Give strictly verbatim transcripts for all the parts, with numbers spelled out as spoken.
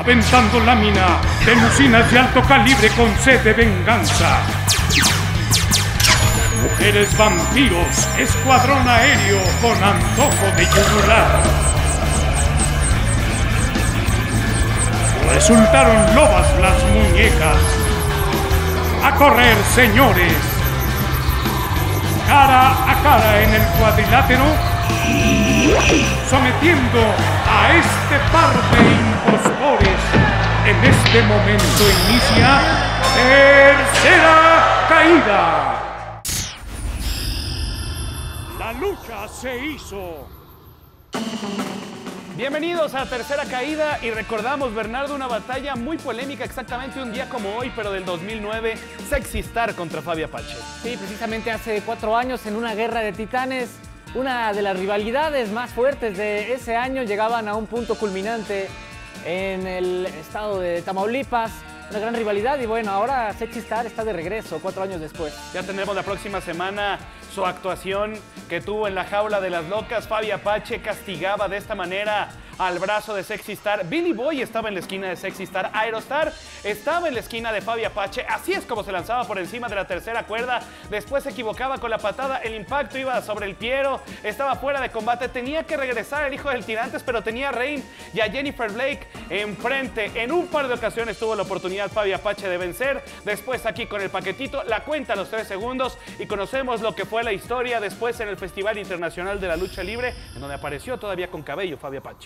aventando lámina de lucinas de alto calibre con sed de venganza. Mujeres vampiros, escuadrón aéreo con antojo de yugular. Resultaron lobas las muñecas. A correr, señores. Cara a cara en el cuadrilátero, sometiendo a este par de impostores. En este momento inicia Tercera Caída. La lucha se hizo. Bienvenidos a Tercera Caída y recordamos, Bernardo, una batalla muy polémica exactamente un día como hoy, pero del dos mil nueve, Sexy Star contra Fabi Apache. Sí, precisamente hace cuatro años en una guerra de titanes, una de las rivalidades más fuertes de ese año llegaban a un punto culminante en el estado de Tamaulipas. Una gran rivalidad y bueno, ahora Sexy Star está de regreso cuatro años después. Ya tendremos la próxima semana su actuación que tuvo en la Jaula de las Locas. Fabi Apache castigaba de esta manera al brazo de Sexy Star. Billy Boy estaba en la esquina de Sexy Star. Aerostar estaba en la esquina de Fabi Apache. Así es como se lanzaba por encima de la tercera cuerda. Después se equivocaba con la patada. El impacto iba sobre el Piero. Estaba fuera de combate. Tenía que regresar el hijo del Tirantes, pero tenía a Rain y a Jennifer Blake enfrente. En un par de ocasiones tuvo la oportunidad Fabi Apache de vencer. Después aquí con el paquetito, la cuenta a los tres segundos y conocemos lo que fue la historia después en el Festival Internacional de la Lucha Libre, en donde apareció todavía con cabello Fabi Apache.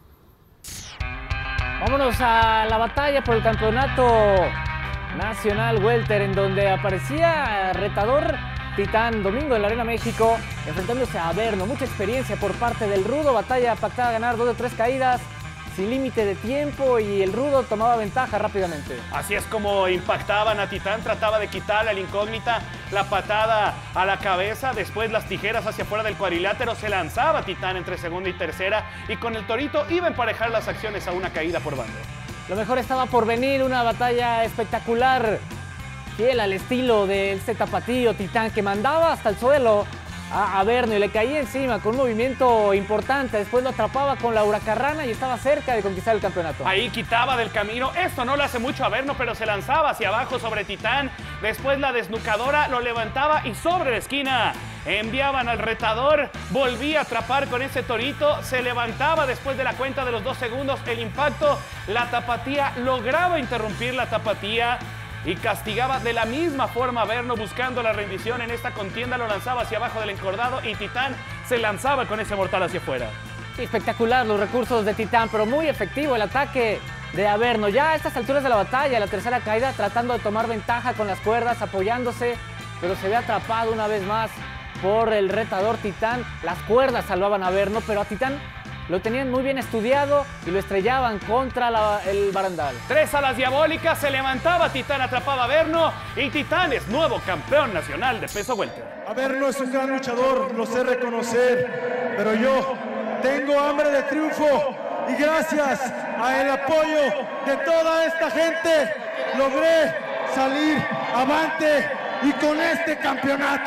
Vámonos a la batalla por el campeonato nacional welter, en donde aparecía retador Titán Domingo en la Arena México, enfrentándose a Averno. Mucha experiencia por parte del Rudo, batalla pactada a ganar dos de tres caídas, sin límite de tiempo, y el Rudo tomaba ventaja rápidamente. Así es como impactaban a Titán, trataba de quitarle al incógnita la patada a la cabeza, después las tijeras hacia afuera del cuadrilátero, se lanzaba Titán entre segunda y tercera, y con el Torito iba a emparejar las acciones a una caída por bando. Lo mejor estaba por venir, una batalla espectacular, fiel al estilo del este tapatío. Titán que mandaba hasta el suelo a Averno y le caía encima con un movimiento importante. Después lo atrapaba con la huracarrana y estaba cerca de conquistar el campeonato. Ahí quitaba del camino. Esto no le hace mucho a Averno, pero se lanzaba hacia abajo sobre Titán. Después la desnucadora lo levantaba y sobre la esquina enviaban al retador. Volvía a atrapar con ese Torito. Se levantaba después de la cuenta de los dos segundos. El impacto, la tapatía, lograba interrumpir la tapatía y castigaba de la misma forma a Averno, buscando la rendición en esta contienda. Lo lanzaba hacia abajo del encordado y Titán se lanzaba con ese mortal hacia afuera. Sí, espectacular los recursos de Titán, pero muy efectivo el ataque de Averno. Ya a estas alturas de la batalla, la tercera caída, tratando de tomar ventaja con las cuerdas, apoyándose, pero se ve atrapado una vez más por el retador Titán. Las cuerdas salvaban a Averno, pero a Titán lo tenían muy bien estudiado y lo estrellaban contra la, el barandal. Tres alas diabólicas, se levantaba Titán, atrapaba a Averno y Titán es nuevo campeón nacional de peso welter. Averno es un gran luchador, lo sé reconocer, pero yo tengo hambre de triunfo y gracias al apoyo de toda esta gente logré salir avante y con este campeonato.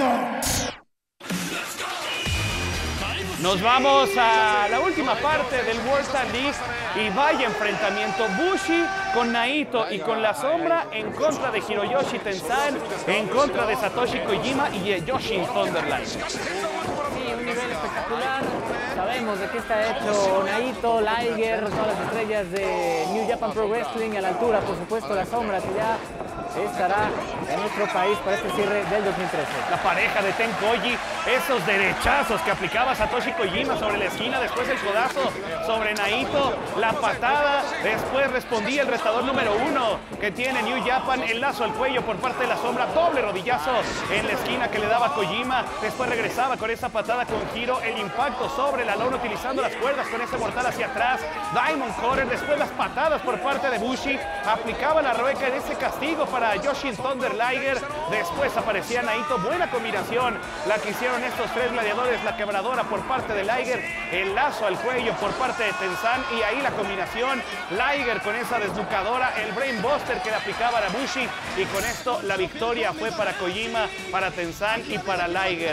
Nos vamos a la última parte del World Tag League y vaya enfrentamiento. Bushi con Naito y con La Sombra en contra de Hiroyoshi Tenzan, en contra de Satoshi Kojima y de Yoshin Thunderlight. Sí, un nivel espectacular. Sabemos de qué está hecho Naito, Liger, todas las estrellas de New Japan Pro Wrestling, y a la altura, por supuesto, La Sombra, que ya estará en nuestro país para este cierre del dos mil trece. La pareja de Tenkoji, esos derechazos que aplicaba Satoshi Kojima sobre la esquina, después el codazo sobre Naito, la patada, después respondía el retador número uno que tiene New Japan, el lazo al cuello por parte de La Sombra, doble rodillazo en la esquina que le daba Kojima, después regresaba con esa patada con giro, el impacto sobre la lona utilizando las cuerdas con ese mortal hacia atrás, Diamond Cutter, después las patadas por parte de Bushi, aplicaba la rueca en ese castigo para Yoshin Thunder Liger, después aparecía Naito, buena combinación la que hicieron estos tres gladiadores, la quebradora por parte de Liger, el lazo al cuello por parte de Tenzan y ahí la combinación, Liger con esa desnucadora, el Brain Buster que le aplicaba a Bushi y con esto la victoria fue para Kojima, para Tenzan y para Liger.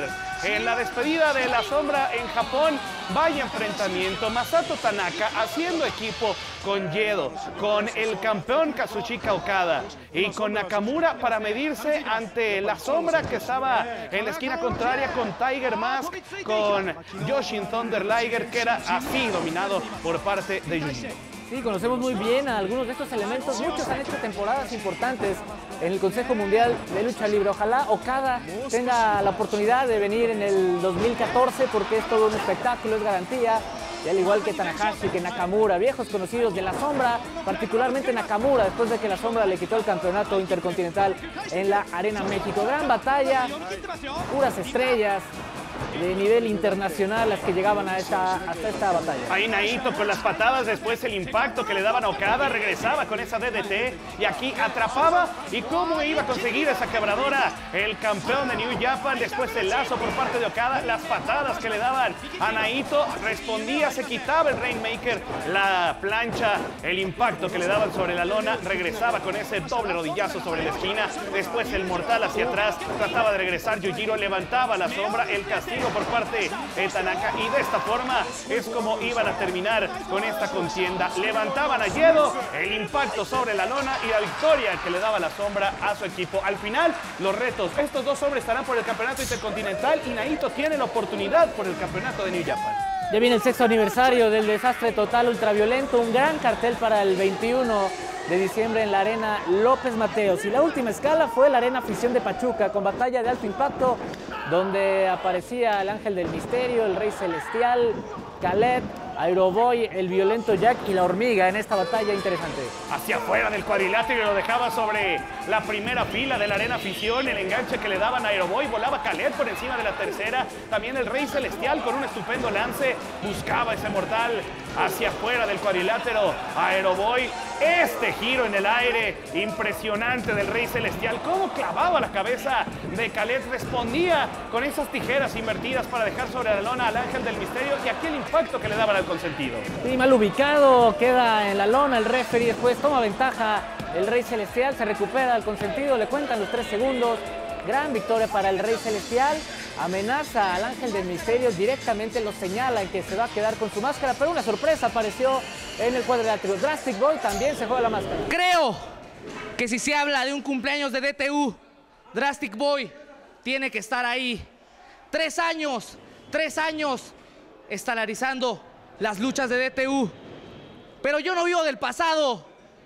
en la despedida de la sombra en Japón. Vaya enfrentamiento, Masato Tanaka haciendo equipo con Gedo, con el campeón Kazuchika Okada y con Nakamura para medirse ante la sombra que estaba en la esquina contraria con Tiger Mask, con Yoshin Thunder Liger, que era así dominado por parte de Yujiro. Sí, conocemos muy bien a algunos de estos elementos. Muchos han hecho temporadas importantes en el Consejo Mundial de Lucha Libre. Ojalá Okada tenga la oportunidad de venir en el dos mil catorce porque es todo un espectáculo, es garantía. Y al igual que Tanahashi, que Nakamura, viejos conocidos de la sombra, particularmente Nakamura, después de que la sombra le quitó el campeonato intercontinental en la Arena México. Gran batalla, puras estrellas de nivel internacional las que llegaban a esta, hasta esta batalla. Ahí Naito con las patadas, después el impacto que le daban a Okada, regresaba con esa D D T y aquí atrapaba. ¿Y cómo iba a conseguir esa quebradora? El campeón de New Japan, después el lazo por parte de Okada, las patadas que le daban a Naito, respondía, se quitaba el Rainmaker, la plancha, el impacto que le daban sobre la lona, regresaba con ese doble rodillazo sobre la esquina, después el mortal hacia atrás, trataba de regresar Yujiro, levantaba la sombra, el castigo por parte de Tanaka y de esta forma es como iban a terminar con esta contienda. Levantaban a Gedo, el impacto sobre la lona y la victoria que le daba la sombra a su equipo. Al final, los retos, estos dos hombres estarán por el campeonato intercontinental y Naito tiene la oportunidad por el campeonato de New Japan. Ya viene el sexto aniversario del desastre total ultraviolento, un gran cartel para el veintiuno de diciembre en la Arena López Mateos. Y la última escala fue la Arena Afición de Pachuca, con batalla de alto impacto, donde aparecía el Ángel del Misterio, el Rey Celestial, Khaled, Aeroboy, el Violento Jack y la Hormiga en esta batalla interesante. Hacia afuera del cuadrilátero y lo dejaba sobre la primera fila de la Arena Afición. El enganche que le daban a Aeroboy, volaba Khaled por encima de la tercera. También el Rey Celestial con un estupendo lance buscaba ese mortal hacia afuera del cuadrilátero. Aeroboy, este giro en el aire impresionante del Rey Celestial. Cómo clavaba la cabeza de Khaled, respondía con esas tijeras invertidas para dejar sobre la lona al Ángel del Misterio y aquí el impacto que le daban al consentido. Sí, mal ubicado, queda en la lona el referee, después toma ventaja el Rey Celestial, se recupera al consentido, le cuentan los tres segundos. Gran victoria para el Rey Celestial, amenaza al Ángel del Misterio, directamente lo señala en que se va a quedar con su máscara, pero una sorpresa apareció en el cuadrilátero. Drastic Boy también se juega la máscara. Creo que si se habla de un cumpleaños de D T U, Drastic Boy tiene que estar ahí. Tres años, tres años estelarizando las luchas de D T U. Pero yo no vivo del pasado.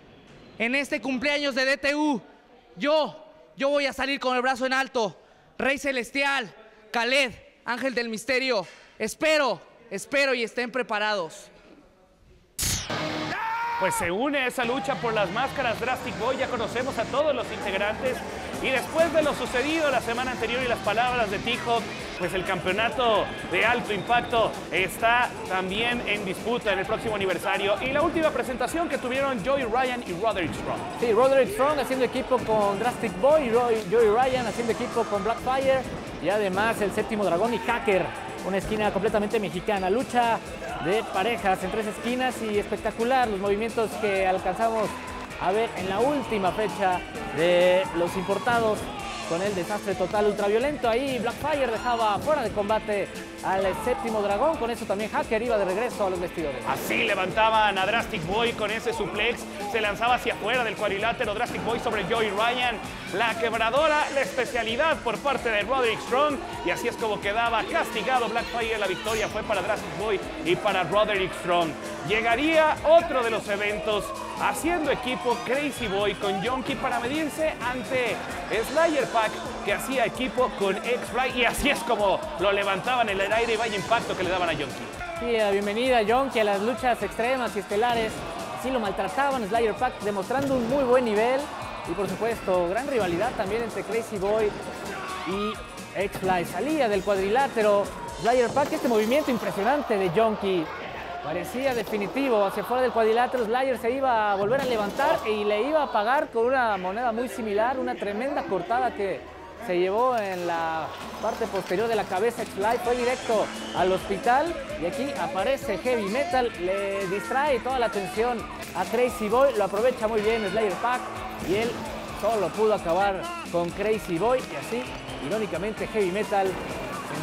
En este cumpleaños de D T U, yo, yo voy a salir con el brazo en alto. Rey Celestial, Khaled, Ángel del Misterio. Espero, espero y estén preparados. Pues se une esa lucha por las máscaras Drastic Boy, ya conocemos a todos los integrantes y después de lo sucedido la semana anterior y las palabras de T-Hawk, pues el campeonato de alto impacto está también en disputa en el próximo aniversario y la última presentación que tuvieron Joey Ryan y Roderick Strong. Sí, Roderick Strong haciendo equipo con Drastic Boy y Joey Ryan haciendo equipo con Blackfire y además el Séptimo Dragón y Hacker, una esquina completamente mexicana. Lucha de parejas en tres esquinas y espectacular los movimientos que alcanzamos a ver en la última fecha de los importados con el desastre total ultraviolento. Ahí Blackfire dejaba fuera de combate al Séptimo Dragón, con eso también Hacker iba de regreso a los vestidores. Así levantaban a Drastic Boy con ese suplex, se lanzaba hacia afuera del cuadrilátero Drastic Boy sobre Joey Ryan, la quebradora, la especialidad por parte de Roderick Strong y así es como quedaba castigado Blackfire. La victoria fue para Drastic Boy y para Roderick Strong. Llegaría otro de los eventos haciendo equipo Crazy Boy con Yonky para medirse ante Slayer Pack, que hacía equipo con X-Fly y así es como lo levantaban en el aire y vaya impacto que le daban a Yonky. Sí, la bienvenida a Yonky a las luchas extremas y estelares. Sí, lo maltrataban Slayer Pack, demostrando un muy buen nivel y por supuesto gran rivalidad también entre Crazy Boy y X-Fly. Salía del cuadrilátero Slayer Pack, este movimiento impresionante de Yonky parecía definitivo. Hacia fuera del cuadrilátero Slayer se iba a volver a levantar y le iba a pagar con una moneda muy similar, una tremenda cortada que se llevó en la parte posterior de la cabeza. X-Fly fue directo al hospital y aquí aparece Heavy Metal, le distrae toda la atención a Crazy Boy, lo aprovecha muy bien Slayer Pack y él solo pudo acabar con Crazy Boy y así, irónicamente, Heavy Metal se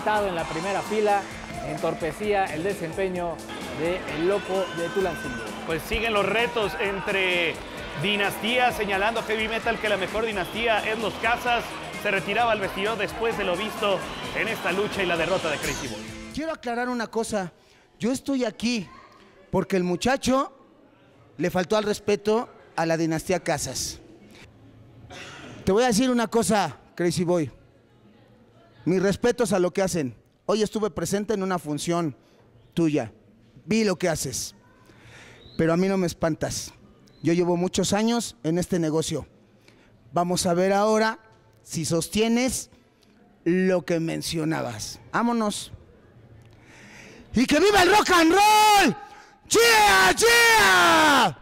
sentado en la primera fila, entorpecía el desempeño del loco de Tulancingo. Pues siguen los retos entre dinastías, señalando Heavy Metal que la mejor dinastía es los Casas. Se retiraba al vestidor después de lo visto en esta lucha y la derrota de Crazy Boy. Quiero aclarar una cosa. Yo estoy aquí porque el muchacho le faltó al respeto a la dinastía Casas. Te voy a decir una cosa, Crazy Boy. Mis respetos a lo que hacen. Hoy estuve presente en una función tuya. Vi lo que haces. Pero a mí no me espantas. Yo llevo muchos años en este negocio. Vamos a ver ahora si sostienes lo que mencionabas. Vámonos. ¡Y que viva el rock and roll! ¡Chía, chía!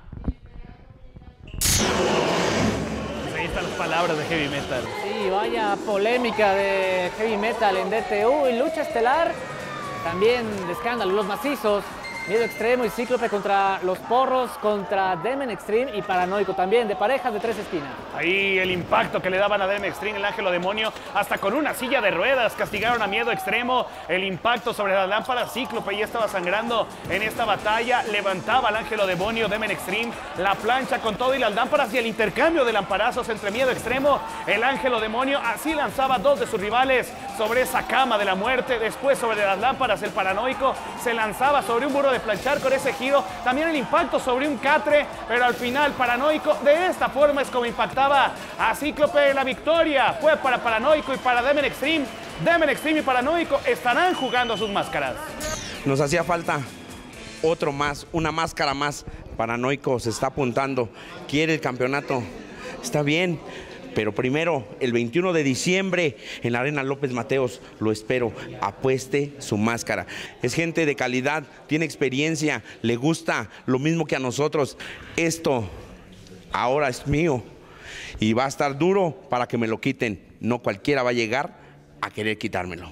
Ahí están las palabras de Heavy Metal. Sí, vaya polémica de Heavy Metal en D T U y lucha estelar. También de escándalo, los macizos. Miedo Extremo y Cíclope contra los Porros, contra Demon Extreme y Paranoico también, de parejas de tres esquinas. Ahí el impacto que le daban a Demon Extreme, el Ángelo Demonio, hasta con una silla de ruedas castigaron a Miedo Extremo. El impacto sobre las lámparas, Cíclope ya estaba sangrando en esta batalla. Levantaba al Ángelo Demonio, Demon Extreme, la plancha con todo y las lámparas y el intercambio de lamparazos entre Miedo Extremo. El Ángelo Demonio así lanzaba dos de sus rivales sobre esa cama de la muerte. Después sobre las lámparas, el Paranoico se lanzaba sobre un muro de planchar con ese giro, también el impacto sobre un catre, pero al final Paranoico de esta forma es como impactaba a Cíclope. La victoria fue para Paranoico y para Demon Extreme. Demon Extreme y Paranoico estarán jugando sus máscaras. Nos hacía falta otro más, una máscara más. Paranoico se está apuntando, quiere el campeonato, está bien. Pero primero, el veintiuno de diciembre, en la Arena López Mateos, lo espero, apueste su máscara. Es gente de calidad, tiene experiencia, le gusta lo mismo que a nosotros. Esto ahora es mío y va a estar duro para que me lo quiten. No cualquiera va a llegar a querer quitármelo.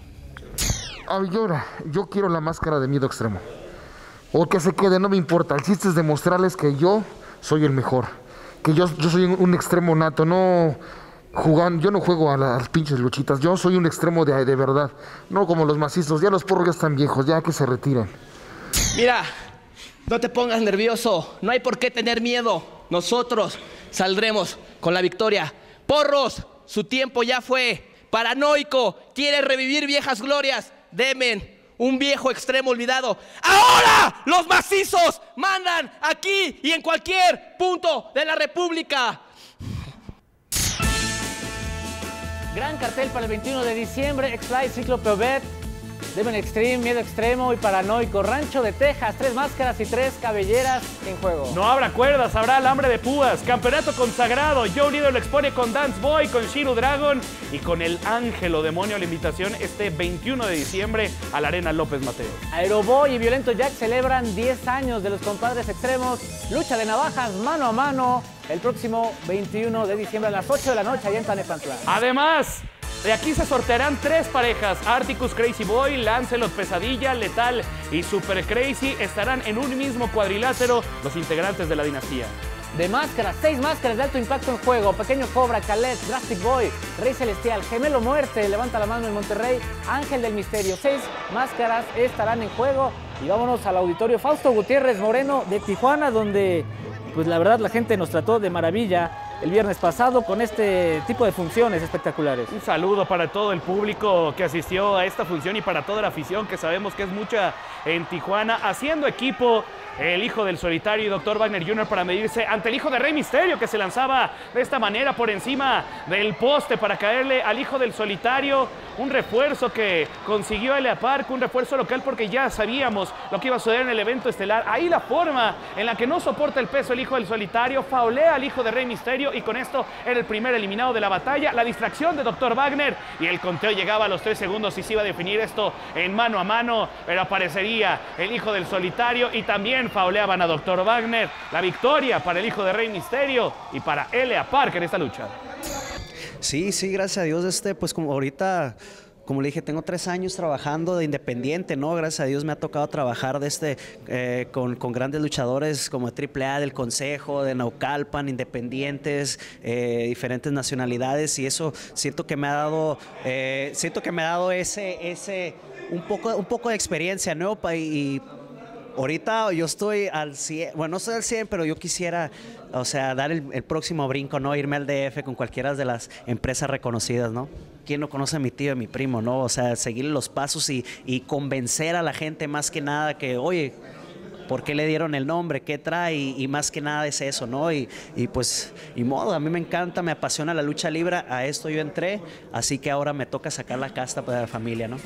Ay, llora, yo quiero la máscara de Miedo Extremo. O que se quede, no me importa. El chiste es demostrarles que yo soy el mejor. Que yo, yo soy un, un extremo nato, no jugando, yo no juego a las pinches luchitas, yo soy un extremo de, de verdad, no como los macizos, ya los porros ya están viejos, ya que se retiren. Mira, no te pongas nervioso, no hay por qué tener miedo, nosotros saldremos con la victoria. Porros, su tiempo ya fue. Paranoico, quiere revivir viejas glorias. Demen, un viejo extremo olvidado. ¡Ahora los macizos mandan aquí y en cualquier punto de la República! Gran cartel para el veintiuno de diciembre, X-Fly, Cíclope Obed, Demon Extreme, Miedo Extremo y Paranoico. Rancho de Texas, tres máscaras y tres cabelleras en juego. No habrá cuerdas, habrá alambre de púas. Campeonato consagrado. Joe Líder lo expone con Dance Boy, con Shiru Dragon y con el Ángelo Demonio. La invitación este veintiuno de diciembre a la Arena López Mateos. Aeroboy y Violento Jack celebran diez años de los compadres extremos. Lucha de navajas mano a mano el próximo veintiuno de diciembre a las ocho de la noche allá en Tlalnepantla. Además, de aquí se sortearán tres parejas. Articus Crazy Boy, Lancelot Pesadilla, Letal y Super Crazy estarán en un mismo cuadrilátero los integrantes de la dinastía. De máscaras, seis máscaras de alto impacto en juego. Pequeño Cobra, Calet, Drastic Boy, Rey Celestial, Gemelo Muerte, Levanta la Mano en Monterrey, Ángel del Misterio. Seis máscaras estarán en juego. Y vámonos al auditorio Fausto Gutiérrez Moreno de Tijuana, donde pues la verdad la gente nos trató de maravilla el viernes pasado con este tipo de funciones espectaculares. Un saludo para todo el público que asistió a esta función y para toda la afición que sabemos que es mucha en Tijuana, haciendo equipo el hijo del Solitario y doctor Wagner junior para medirse ante el hijo de Rey Misterio, que se lanzaba de esta manera por encima del poste para caerle al hijo del Solitario. Un refuerzo que consiguió L A Park, un refuerzo local porque ya sabíamos lo que iba a suceder en el evento estelar. Ahí la forma en la que no soporta el peso el hijo del Solitario, faulea al hijo de Rey Misterio y con esto era el primer eliminado de la batalla. La distracción de doctor Wagner y el conteo llegaba a los tres segundos y se iba a definir esto en mano a mano, pero aparecería el hijo del Solitario y también fauleaban a doctor Wagner. La victoria para el hijo de Rey Misterio y para L A Park en esta lucha. Sí, sí, gracias a Dios, este, pues como ahorita como le dije, tengo tres años trabajando de independiente, ¿no? Gracias a Dios me ha tocado trabajar de este, eh, con, con grandes luchadores como triple A, del Consejo, de Naucalpan, independientes, eh, diferentes nacionalidades, y eso siento que me ha dado, eh, siento que me ha dado ese, ese un poco, un poco de experiencia, ¿no? Y ahorita yo estoy al cien, bueno, no estoy al cien, pero yo quisiera, o sea, dar el, el próximo brinco, ¿no? Irme al D F con cualquiera de las empresas reconocidas, ¿no? ¿Quién no conoce a mi tío y a mi primo, no? O sea, seguir los pasos y, y convencer a la gente más que nada que, oye, ¿por qué le dieron el nombre? ¿Qué trae? Y, y más que nada es eso, ¿no? Y, y pues, y modo, a mí me encanta, me apasiona la lucha libre, a esto yo entré, así que ahora me toca sacar la casta para la familia, ¿no?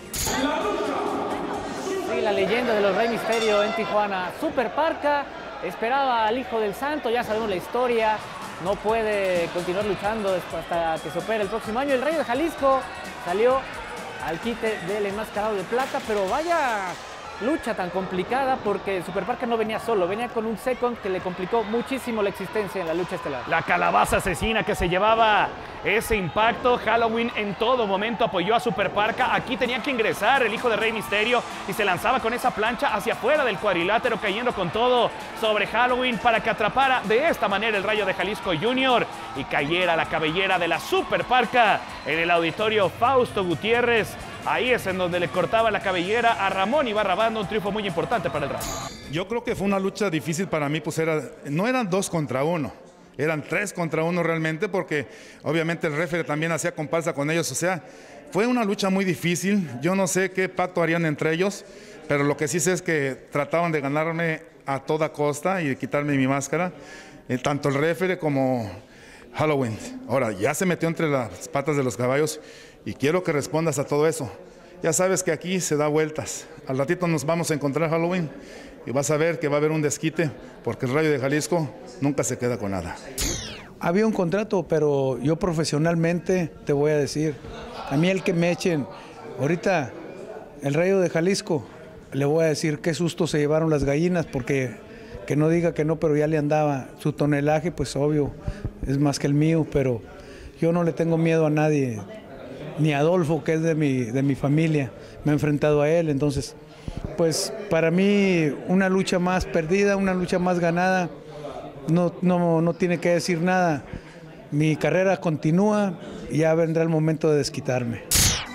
Sí, la leyenda de los Rey Misterio en Tijuana. Super Parca esperaba al Hijo del Santo, ya sabemos la historia, no puede continuar luchando hasta que se opere el próximo año. El Rey de Jalisco salió al quite del enmascarado de plata, pero vaya lucha tan complicada porque Super Parca no venía solo, venía con un second que le complicó muchísimo la existencia en la lucha estelar. La calabaza asesina que se llevaba ese impacto. Halloween en todo momento apoyó a Super Parca. Aquí tenía que ingresar el hijo de Rey Misterio y se lanzaba con esa plancha hacia afuera del cuadrilátero, cayendo con todo sobre Halloween para que atrapara de esta manera el Rayo de Jalisco Junior y cayera la cabellera de la Super Parca en el auditorio Fausto Gutiérrez. Ahí es en donde le cortaba la cabellera a Ramón Ibarra Banda, un triunfo muy importante para el Rayo. Yo creo que fue una lucha difícil para mí, pues era, no eran dos contra uno, eran tres contra uno realmente, porque obviamente el referee también hacía comparsa con ellos, o sea, fue una lucha muy difícil. Yo no sé qué pacto harían entre ellos, pero lo que sí sé es que trataban de ganarme a toda costa y de quitarme mi máscara, eh, tanto el referee como Halloween. Ahora, ya se metió entre las patas de los caballos y quiero que respondas a todo eso. Ya sabes que aquí se da vueltas. Al ratito nos vamos a encontrar Halloween y vas a ver que va a haber un desquite, porque el Rayo de Jalisco nunca se queda con nada. Había un contrato, pero yo profesionalmente te voy a decir, a mí el que me echen, ahorita el Rayo de Jalisco, le voy a decir qué susto se llevaron las gallinas, porque que no diga que no, pero ya le andaba. Su tonelaje, pues obvio, es más que el mío, pero yo no le tengo miedo a nadie, ni a Adolfo, que es de mi, de mi familia, me he enfrentado a él, entonces, pues para mí una lucha más perdida, una lucha más ganada, no, no, no tiene que decir nada. Mi carrera continúa y ya vendrá el momento de desquitarme.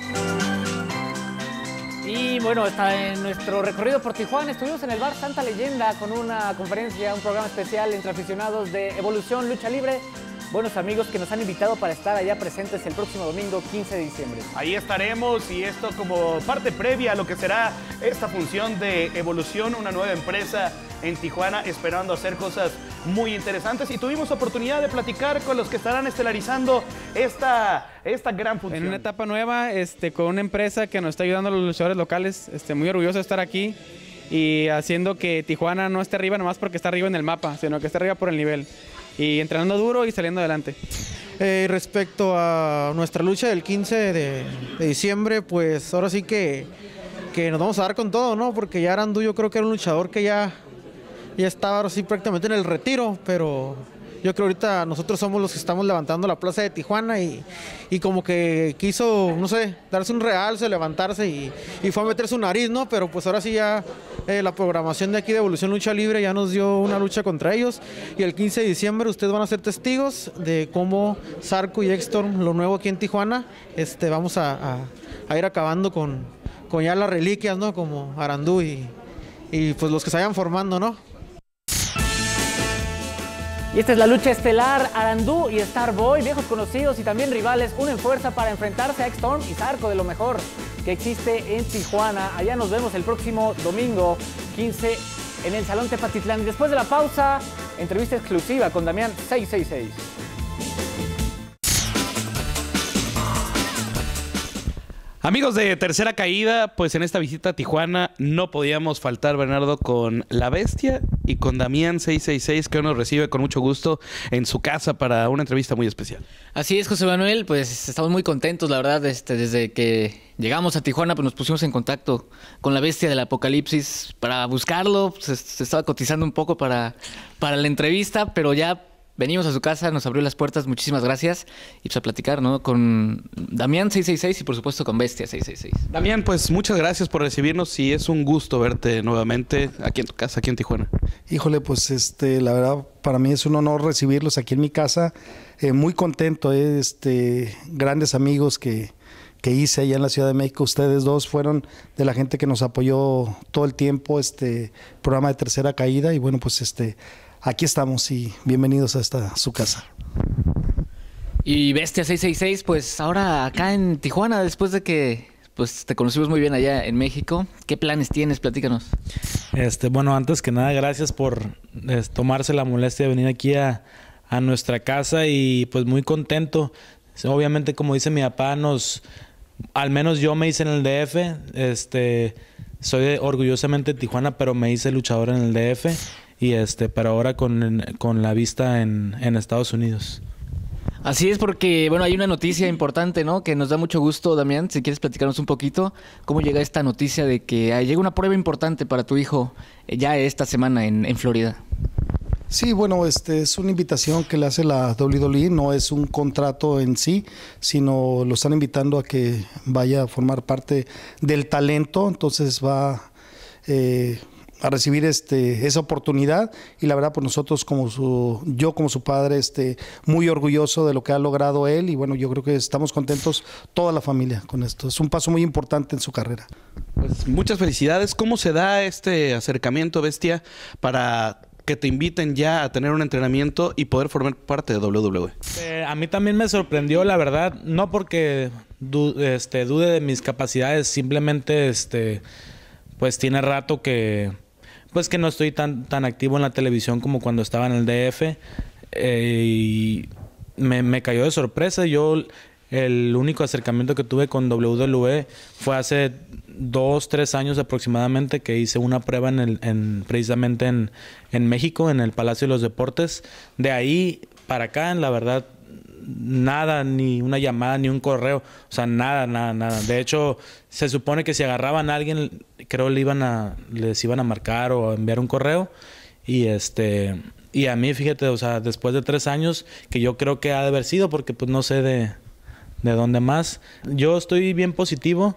Y bueno, está en nuestro recorrido por Tijuana. Estuvimos en el bar Santa Leyenda con una conferencia, un programa especial entre aficionados de Evolución Lucha Libre. Buenos amigos que nos han invitado para estar allá presentes el próximo domingo quince de diciembre. Ahí estaremos, y esto como parte previa a lo que será esta función de Evolución, una nueva empresa en Tijuana, esperando hacer cosas muy interesantes. Y tuvimos oportunidad de platicar con los que estarán estelarizando esta, esta gran función. En una etapa nueva, este, con una empresa que nos está ayudando a los luchadores locales, este, muy orgulloso de estar aquí y haciendo que Tijuana no esté arriba nomás porque está arriba en el mapa, sino que esté arriba por el nivel. Y entrenando duro y saliendo adelante. Eh, respecto a nuestra lucha del quince de, de diciembre, pues ahora sí que, que nos vamos a dar con todo, ¿no? Porque ya Arandú yo creo que era un luchador que ya, ya estaba ahora sí prácticamente en el retiro, pero yo creo que ahorita nosotros somos los que estamos levantando la plaza de Tijuana y, y como que quiso, no sé, darse un realce, levantarse y, y fue a meter su nariz, ¿no? Pero pues ahora sí ya eh, la programación de aquí de Evolución Lucha Libre ya nos dio una lucha contra ellos, y el quince de diciembre ustedes van a ser testigos de cómo Zarco y X-Storm, lo nuevo aquí en Tijuana, este, vamos a, a, a ir acabando con, con ya las reliquias, ¿no? Como Arandú y, y pues los que se vayan formando, ¿no? Y esta es la lucha estelar. Arandú y Starboy, viejos conocidos y también rivales, unen fuerza para enfrentarse a X-Storm y Zarco, de lo mejor que existe en Tijuana. Allá nos vemos el próximo domingo quince en el Salón Tepatitlán. Y después de la pausa, entrevista exclusiva con Damián seis seis seis. Amigos de Tercera Caída, pues en esta visita a Tijuana no podíamos faltar, Bernardo, con La Bestia y con Damián seis seis seis, que hoy nos recibe con mucho gusto en su casa para una entrevista muy especial. Así es, José Manuel, pues estamos muy contentos, la verdad, este, desde que llegamos a Tijuana, pues nos pusimos en contacto con La Bestia del Apocalipsis para buscarlo. Se, se estaba cotizando un poco para, para la entrevista, pero ya venimos a su casa, nos abrió las puertas, muchísimas gracias. Y pues a platicar, ¿no? Con Damián seiscientos sesenta y seis y por supuesto con Bestia seiscientos sesenta y seis. Damián, pues muchas gracias por recibirnos y es un gusto verte nuevamente aquí en tu casa, aquí en Tijuana. Híjole, pues este, la verdad para mí es un honor recibirlos aquí en mi casa. Eh, muy contento, eh, este, grandes amigos que, que hice allá en la Ciudad de México. Ustedes dos fueron de la gente que nos apoyó todo el tiempo, este programa de Tercera Caída. Y bueno, pues este, aquí estamos y bienvenidos a esta su casa. Y Bestia seiscientos sesenta y seis, pues ahora acá en Tijuana, después de que pues te conocimos muy bien allá en México, ¿qué planes tienes? Platícanos. Este, bueno, antes que nada, gracias por eh, tomarse la molestia de venir aquí a, a nuestra casa y pues muy contento. Obviamente, como dice mi papá, nos, al menos yo me hice en el D F, este, soy de, orgullosamente de Tijuana, pero me hice luchador en el D F y este, pero ahora con, con la vista en, en Estados Unidos. Así es, porque bueno, hay una noticia importante, ¿no? Que nos da mucho gusto, Damián, si quieres platicarnos un poquito, ¿cómo llega esta noticia de que llega una prueba importante para tu hijo ya esta semana en, en Florida? Sí, bueno, este es una invitación que le hace la doble u doble u E, no es un contrato en sí, sino lo están invitando a que vaya a formar parte del talento, entonces va eh, a recibir este esa oportunidad y la verdad, pues nosotros como su, yo como su padre, este muy orgulloso de lo que ha logrado él y bueno, yo creo que estamos contentos toda la familia con esto, es un paso muy importante en su carrera. Pues muchas felicidades. ¿Cómo se da este acercamiento, Bestia, para que te inviten ya a tener un entrenamiento y poder formar parte de doble u doble u E? Eh, a mí también me sorprendió, la verdad, no porque du este, dude de mis capacidades, simplemente este, pues tiene rato que, pues que no estoy tan, tan activo en la televisión como cuando estaba en el D F eh, y me, me cayó de sorpresa. Yo el único acercamiento que tuve con doble u doble u E fue hace dos, tres años aproximadamente, que hice una prueba en el, en, precisamente en, en México, en el Palacio de los Deportes. De ahí para acá, la verdad, nada, ni una llamada, ni un correo, o sea, nada, nada, nada. De hecho, se supone que si agarraban a alguien, creo le iban a, les iban a marcar o a enviar un correo. Y este, y a mí, fíjate, o sea, después de tres años, que yo creo que ha de haber sido, porque pues no sé de, de dónde más. Yo estoy bien positivo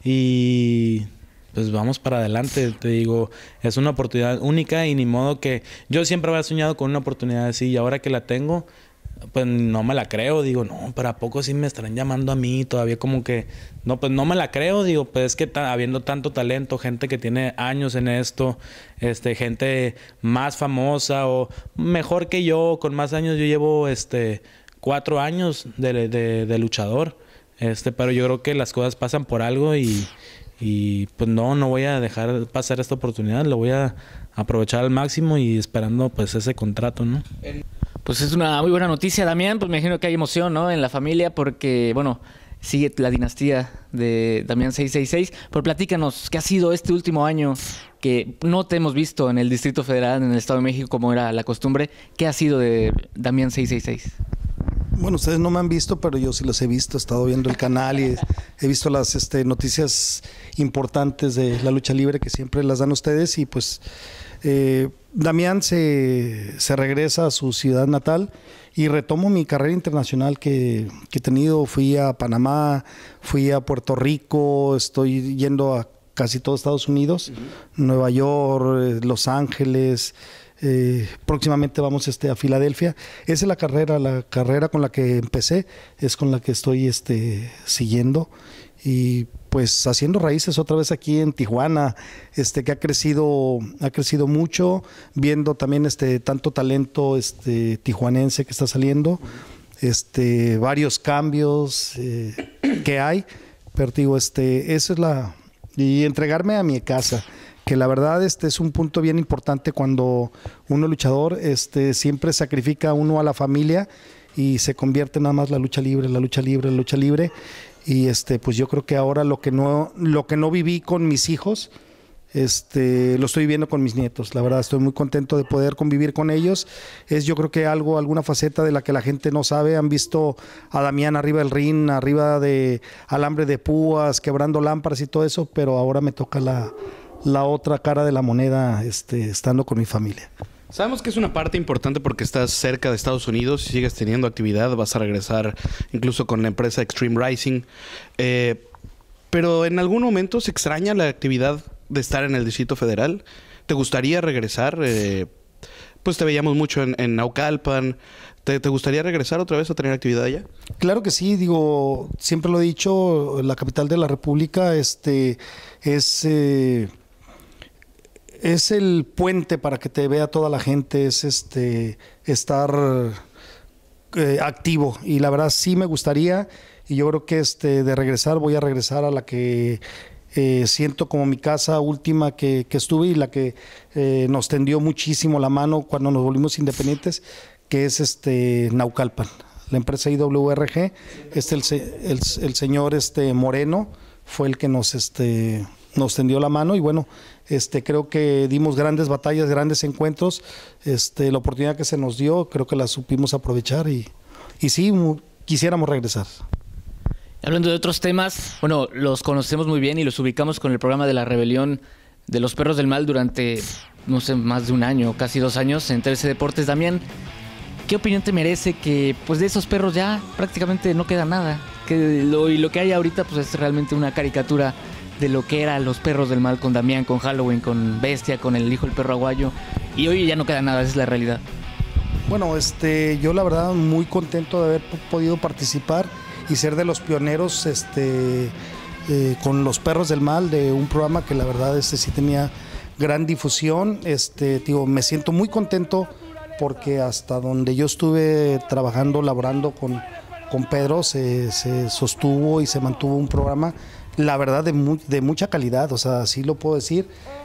y pues vamos para adelante. Te digo, es una oportunidad única y ni modo que... Yo siempre había soñado con una oportunidad así y ahora que la tengo, pues no me la creo. Digo, no, pero ¿a poco sí me estarán llamando a mí? Todavía como que... No, pues no me la creo. Digo, pues es que habiendo tanto talento, gente que tiene años en esto, este, gente más famosa o mejor que yo, con más años. Yo llevo este, cuatro años de, de, de luchador. Este, pero yo creo que las cosas pasan por algo y, y pues no, no voy a dejar pasar esta oportunidad, lo voy a aprovechar al máximo y esperando pues ese contrato, ¿no? Pues es una muy buena noticia, Damián, pues me imagino que hay emoción, ¿no? En la familia porque, bueno, sigue la dinastía de Damián seiscientos sesenta y seis, pero platícanos, ¿qué ha sido este último año que no te hemos visto en el Distrito Federal, en el Estado de México como era la costumbre? ¿Qué ha sido de Damián seiscientos sesenta y seis? Bueno, ustedes no me han visto, pero yo sí los he visto, he estado viendo el canal y he visto las este, noticias importantes de la lucha libre que siempre las dan ustedes y pues eh, Damián se, se regresa a su ciudad natal y retomo mi carrera internacional que, que he tenido. Fui a Panamá, fui a Puerto Rico, estoy yendo a casi todo Estados Unidos, uh-huh. Nueva York, Los Ángeles. Eh, próximamente vamos este, a Filadelfia. Esa es la carrera, la carrera con la que empecé, es con la que estoy este, siguiendo y pues haciendo raíces otra vez aquí en Tijuana, este, que ha crecido, ha crecido mucho, viendo también este, tanto talento este, tijuanense que está saliendo, este, varios cambios eh, que hay, pero digo, este, eso es la... y entregarme a mi casa, que la verdad este es un punto bien importante cuando uno luchador este, siempre sacrifica uno a la familia y se convierte nada más la lucha libre, la lucha libre, la lucha libre y este pues yo creo que ahora lo que no, lo que no viví con mis hijos este, lo estoy viviendo con mis nietos. La verdad estoy muy contento de poder convivir con ellos. Es yo creo que algo, alguna faceta de la que la gente no sabe. Han visto a Damián arriba del ring, arriba de alambre de púas, quebrando lámparas y todo eso, pero ahora me toca la... la otra cara de la moneda este, estando con mi familia. Sabemos que es una parte importante porque estás cerca de Estados Unidos y sigues teniendo actividad, vas a regresar incluso con la empresa Extreme Rising. Eh, pero en algún momento se extraña la actividad de estar en el Distrito Federal. ¿Te gustaría regresar? Eh, pues te veíamos mucho en, en Naucalpan. ¿Te, ¿Te gustaría regresar otra vez a tener actividad allá? Claro que sí, digo, siempre lo he dicho, la capital de la República este, es... Eh, Es el puente para que te vea toda la gente, es este estar eh, activo. Y la verdad sí me gustaría, y yo creo que este de regresar voy a regresar a la que eh, siento como mi casa última que, que estuve y la que eh, nos tendió muchísimo la mano cuando nos volvimos independientes, que es este Naucalpan, la empresa I W R G. Este el, el, el señor este Moreno fue el que nos este nos tendió la mano y bueno, este creo que dimos grandes batallas, grandes encuentros, este la oportunidad que se nos dio, creo que la supimos aprovechar y, y sí, quisiéramos regresar. Hablando de otros temas, bueno, los conocemos muy bien y los ubicamos con el programa de la rebelión de los Perros del Mal durante, no sé, más de un año, casi dos años en T V C Deportes. Damián, ¿qué opinión te merece que pues de esos perros ya prácticamente no queda nada? Que lo, y lo que hay ahorita pues es realmente una caricatura de lo que eran los Perros del Mal con Damián, con Halloween, con Bestia, con el hijo del perro aguayo, y hoy ya no queda nada, esa es la realidad. Bueno, este, yo la verdad muy contento de haber podido participar y ser de los pioneros este, eh, con los Perros del Mal, de un programa que la verdad este, sí tenía gran difusión. Este, digo, me siento muy contento porque hasta donde yo estuve trabajando, laborando con, con Pedro, se, se sostuvo y se mantuvo un programa la verdad de, muy, de mucha calidad, o sea, sí lo puedo decir.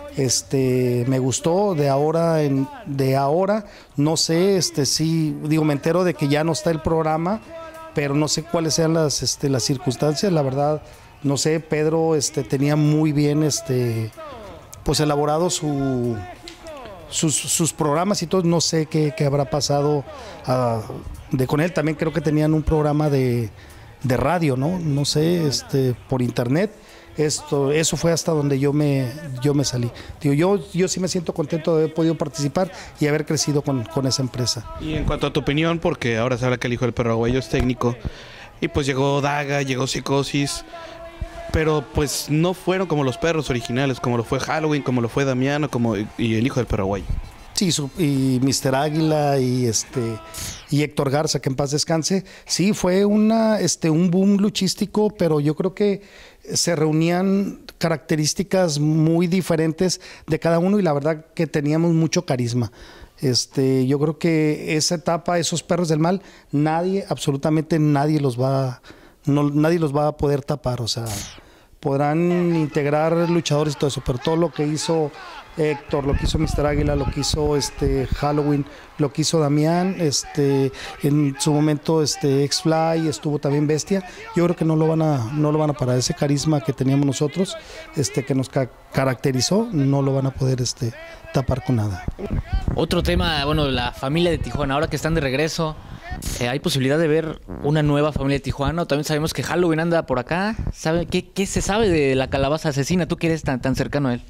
Este, me gustó de ahora en de ahora, no sé, este sí, digo, me entero de que ya no está el programa, pero no sé cuáles sean las este las circunstancias, la verdad, no sé. Pedro este tenía muy bien este pues elaborado su sus, sus programas y todo, no sé qué, qué habrá pasado uh, de con él. También creo que tenían un programa de de radio, ¿no? No sé, este, por internet. Esto, eso fue hasta donde yo me, yo me salí. Digo, yo, yo sí me siento contento de haber podido participar y haber crecido con, con esa empresa. Y en cuanto a tu opinión, porque ahora se habla que el hijo del perro aguayo es técnico, y pues llegó Daga, llegó Psicosis, pero pues no fueron como los perros originales, como lo fue Halloween, como lo fue Damián, como, y el hijo del perro aguayo. Sí, su, y mister Águila y este y Héctor Garza, que en paz descanse. Sí, fue una este un boom luchístico, pero yo creo que se reunían características muy diferentes de cada uno y la verdad que teníamos mucho carisma. Este, yo creo que esa etapa, esos Perros del Mal, nadie, absolutamente nadie los va no, nadie los va a poder tapar, o sea, podrán integrar luchadores y todo eso, pero todo lo que hizo Héctor, lo que hizo mister Águila, lo que hizo este Halloween, lo que hizo Damián, este, en su momento este X-Fly, estuvo también Bestia. Yo creo que no lo van a, no lo van a parar. Ese carisma que teníamos nosotros, este, que nos ca caracterizó, no lo van a poder este, tapar con nada. Otro tema, bueno, la familia de Tijuana, ahora que están de regreso, eh, ¿hay posibilidad de ver una nueva familia de Tijuana? También sabemos que Halloween anda por acá. ¿Sabe qué, qué se sabe de la calabaza asesina? Tú que eres tan, tan cercano a él.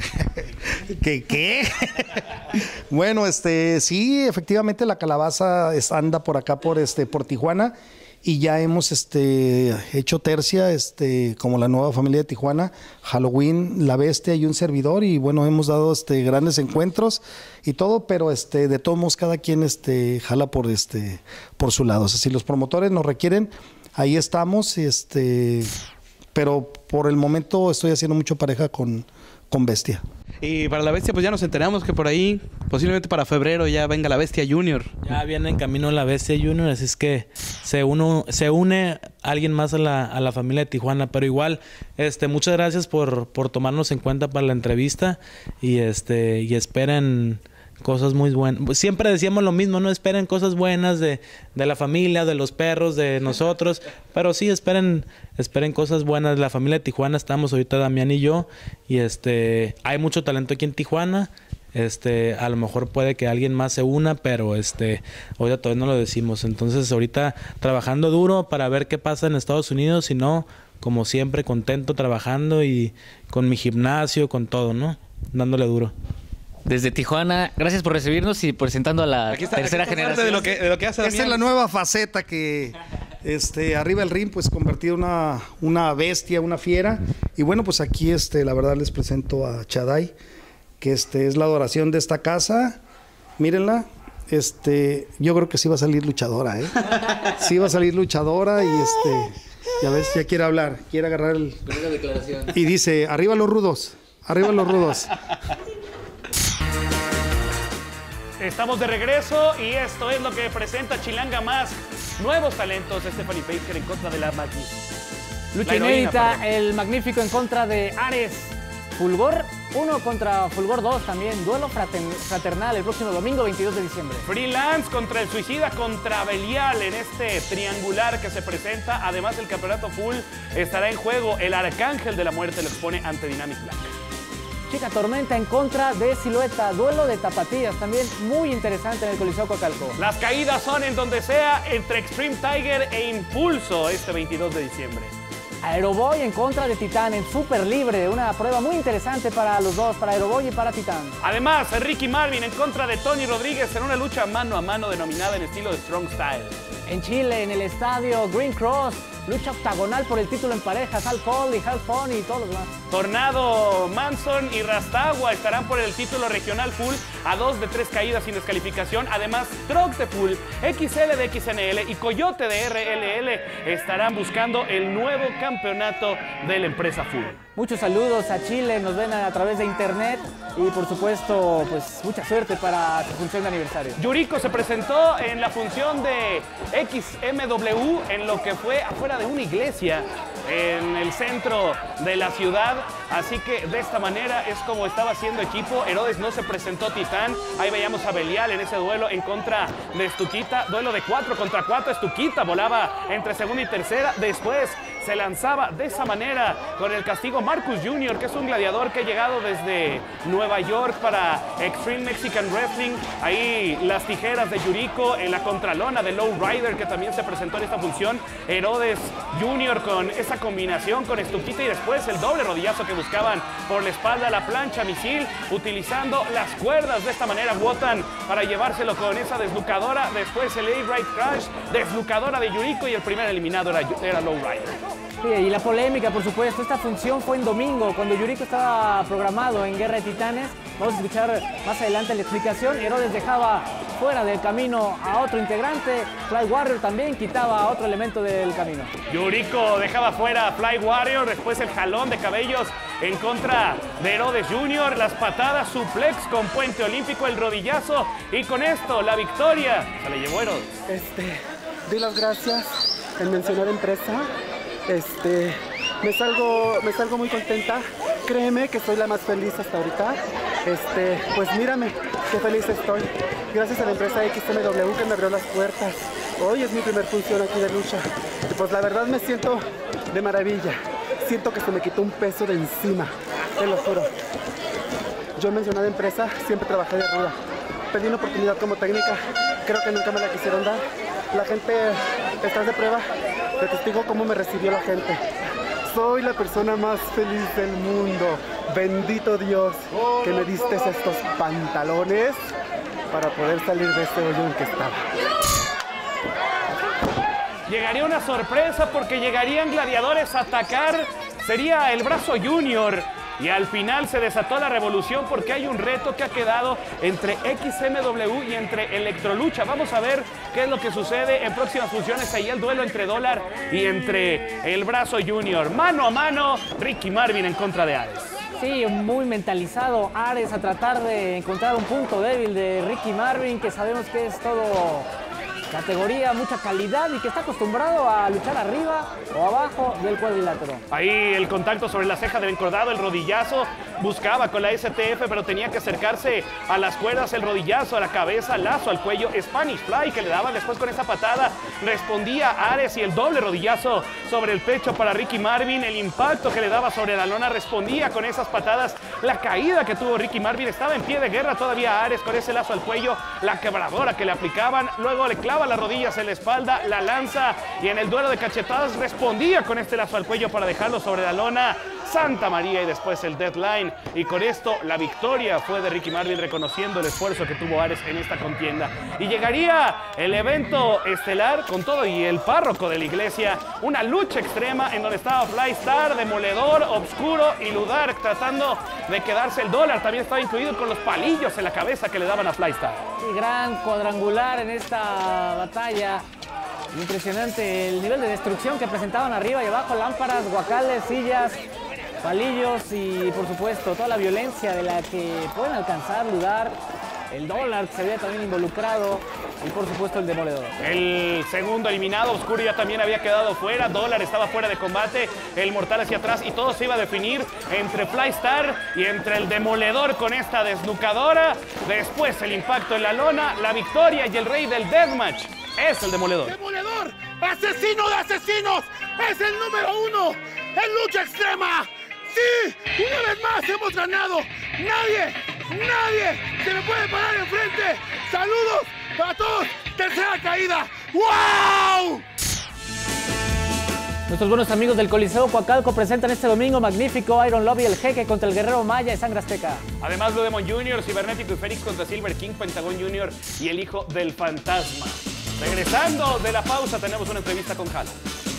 ¿Qué? ¿Qué? Bueno, este, sí, efectivamente la calabaza anda por acá, por este, por Tijuana, y ya hemos este, hecho tercia, este, como la nueva familia de Tijuana, Halloween, La Bestia y un servidor, y bueno, hemos dado este, grandes encuentros y todo, pero este, de todos modos cada quien este, jala por, este, por su lado. O sea, si los promotores nos requieren, ahí estamos, este, pero por el momento estoy haciendo mucho pareja con con Bestia. Y para la Bestia, pues ya nos enteramos que por ahí, posiblemente para febrero, ya venga la Bestia Junior. Ya viene en camino la Bestia Junior, así es que se, uno, se une alguien más a la, a la familia de Tijuana. Pero igual, este, muchas gracias por, por tomarnos en cuenta para la entrevista y, este, y esperen cosas muy buenas. Siempre decíamos lo mismo, no esperen cosas buenas de, de la familia, de los perros, de nosotros, pero sí esperen, esperen cosas buenas. La familia de Tijuana, estamos ahorita Damián y yo, y este, hay mucho talento aquí en Tijuana. Este, a lo mejor puede que alguien más se una, pero este, ahorita todavía no lo decimos. Entonces ahorita trabajando duro para ver qué pasa en Estados Unidos, si no, como siempre, contento trabajando y con mi gimnasio, con todo, ¿no? Dándole duro. desde Tijuana. Gracias por recibirnos y presentando a la Aquí está, tercera aquí está generación. de lo que, de lo que hace Esta es Damián. la nueva faceta que este, arriba el ring, pues convertido en una, una bestia, una fiera. Y bueno, pues aquí este, la verdad les presento a Chaday, que este, es la adoración de esta casa. Mírenla. Este, yo creo que sí va a salir luchadora, ¿eh? Sí va a salir luchadora y este, ya ves, ya quiere hablar, quiere agarrar el... Primera declaración. Y dice, arriba los rudos, arriba los rudos. Estamos de regreso y esto es lo que presenta Chilanga Más. Nuevos talentos, Stephanie Baker en contra de la Magnífica. Lucha La heroína, inédita, perdón. el Magnífico en contra de Ares. Fulgor uno contra Fulgor dos también. Duelo fraten- fraternal el próximo domingo veintidós de diciembre. Freelance contra el Suicida contra Belial en este triangular que se presenta. Además, el campeonato full estará en juego. El Arcángel de la Muerte lo expone ante Dynamic Black. Chica Tormenta en contra de Silueta. Duelo de tapatías también muy interesante en el Coliseo Coacalco. Las caídas son en donde sea entre Extreme Tiger e Impulso este veintidós de diciembre. Aeroboy en contra de Titán en Super Libre. Una prueba muy interesante para los dos, para Aeroboy y para Titán. Además, Ricky Marvin en contra de Tony Rodríguez en una lucha mano a mano denominada en estilo de Strong Style. En Chile, en el estadio Green Cross, lucha octagonal por el título en parejas. Al Cole y Hal Pony y todos los demás. Tornado, Manson y Rastagua estarán por el título regional full a dos de tres caídas sin descalificación. Además, Troc de full, X L de X N L y Coyote de R L L estarán buscando el nuevo campeonato de la empresa full. Muchos saludos a Chile, nos ven a través de internet y por supuesto, pues mucha suerte para su función de aniversario. Yuriko se presentó en la función de X M W en lo que fue afuera de una iglesia en el centro de la ciudad, así que de esta manera es como estaba haciendo equipo. Herodes no se presentó Titán, ahí veíamos a Belial en ese duelo en contra de Estuquita, duelo de cuatro contra cuatro. Estuquita volaba entre segunda y tercera, después se lanzaba de esa manera con el castigo Marcus junior, que es un gladiador que ha llegado desde Nueva York para Extreme Mexican Wrestling. Ahí las tijeras de Yuriko en la contralona de Low Rider, que también se presentó en esta función. Herodes junior con esa combinación con Estuquita y después el doble rodillazo que buscaban por la espalda, la plancha misil, utilizando las cuerdas de esta manera. Wotan para llevárselo con esa deslucadora. Después el A-Right Crash, deslucadora de Yuriko y el primer eliminado era, era Low Rider. Sí, y la polémica, por supuesto, esta función fue en domingo, cuando Yuriko estaba programado en Guerra de Titanes. Vamos a escuchar más adelante la explicación. Herodes dejaba fuera del camino a otro integrante. Fly Warrior también quitaba a otro elemento del camino. Yuriko dejaba fuera a Fly Warrior, después el jalón de cabellos en contra de Herodes junior, las patadas, suplex con puente olímpico, el rodillazo y con esto la victoria se le llevó Herodes. Este, doy las gracias en mencionar empresa. Este, me salgo, me salgo muy contenta. Créeme que soy la más feliz hasta ahorita. Este, pues mírame, qué feliz estoy. Gracias a la empresa X M W que me abrió las puertas. Hoy es mi primer función aquí de lucha. Y pues la verdad me siento de maravilla. Siento que se me quitó un peso de encima, te lo juro. Yo en mencionada empresa siempre trabajé de ruda. Pedí una oportunidad como técnica, creo que nunca me la quisieron dar. La gente, estás de prueba, te testigo cómo me recibió la gente. Soy la persona más feliz del mundo. Bendito Dios que me diste estos pantalones para poder salir de este hoyo en que estaba. Llegaría una sorpresa porque llegarían gladiadores a atacar. Sería el Brazo Junior. Y al final se desató la revolución porque hay un reto que ha quedado entre X M W y entre Electrolucha. Vamos a ver qué es lo que sucede en próximas funciones. Ahí el duelo entre Dólar y entre el Brazo Junior. Mano a mano, Ricky Marvin en contra de Ares. Sí, muy mentalizado Ares a tratar de encontrar un punto débil de Ricky Marvin, que sabemos que es todo categoría, mucha calidad y que está acostumbrado a luchar arriba o abajo del cuadrilátero. Ahí el contacto sobre la ceja del encordado, el rodillazo, buscaba con la S T F, pero tenía que acercarse a las cuerdas, el rodillazo a la cabeza, lazo al cuello, Spanish Fly que le daba después con esa patada, respondía Ares y el doble rodillazo sobre el pecho para Ricky Marvin, el impacto que le daba sobre la lona, respondía con esas patadas, la caída que tuvo Ricky Marvin, estaba en pie de guerra todavía Ares con ese lazo al cuello, la quebradora que le aplicaban, luego le clava las rodillas en la espalda, la lanza y en el duelo de cachetadas respondía con este lazo al cuello para dejarlo sobre la lona. Santa María y después el Deadline. Y con esto la victoria fue de Ricky Marvin, reconociendo el esfuerzo que tuvo Ares en esta contienda. Y llegaría el evento estelar con todo y el párroco de la iglesia, una lucha extrema en donde estaba Flystar, Demoledor, Obscuro y Ludark tratando de quedarse el dólar. También estaba incluido con los palillos en la cabeza que le daban a Flystar. Y gran cuadrangular en esta batalla. Impresionante el nivel de destrucción que presentaban arriba y abajo, lámparas, guacales, sillas, palillos y por supuesto toda la violencia de la que pueden alcanzar Ludark, el dólar que se había también involucrado y por supuesto el Demoledor. El segundo eliminado, Obscuro, ya también había quedado fuera, Dólar estaba fuera de combate, el Mortal hacia atrás y todo se iba a definir entre Flystar y entre el Demoledor con esta desnucadora. Después el impacto en la lona, la victoria y el rey del Deathmatch es el Demoledor. ¡Demoledor! ¡Asesino de asesinos! ¡Es el número uno en lucha extrema! ¡Sí! ¡Una vez más hemos ganado! ¡Nadie, nadie se me puede parar enfrente! ¡Saludos para todos! ¡Tercera caída! ¡Wow! Nuestros buenos amigos del Coliseo Coacalco presentan este domingo Magnífico, Iron Lobby, el Jeque contra el Guerrero Maya y Sangre Azteca. Además, Blue Demon junior, Cibernético y Fénix contra Silver King, Pentagón junior y el Hijo del Fantasma. Regresando de la pausa, tenemos una entrevista con Halo.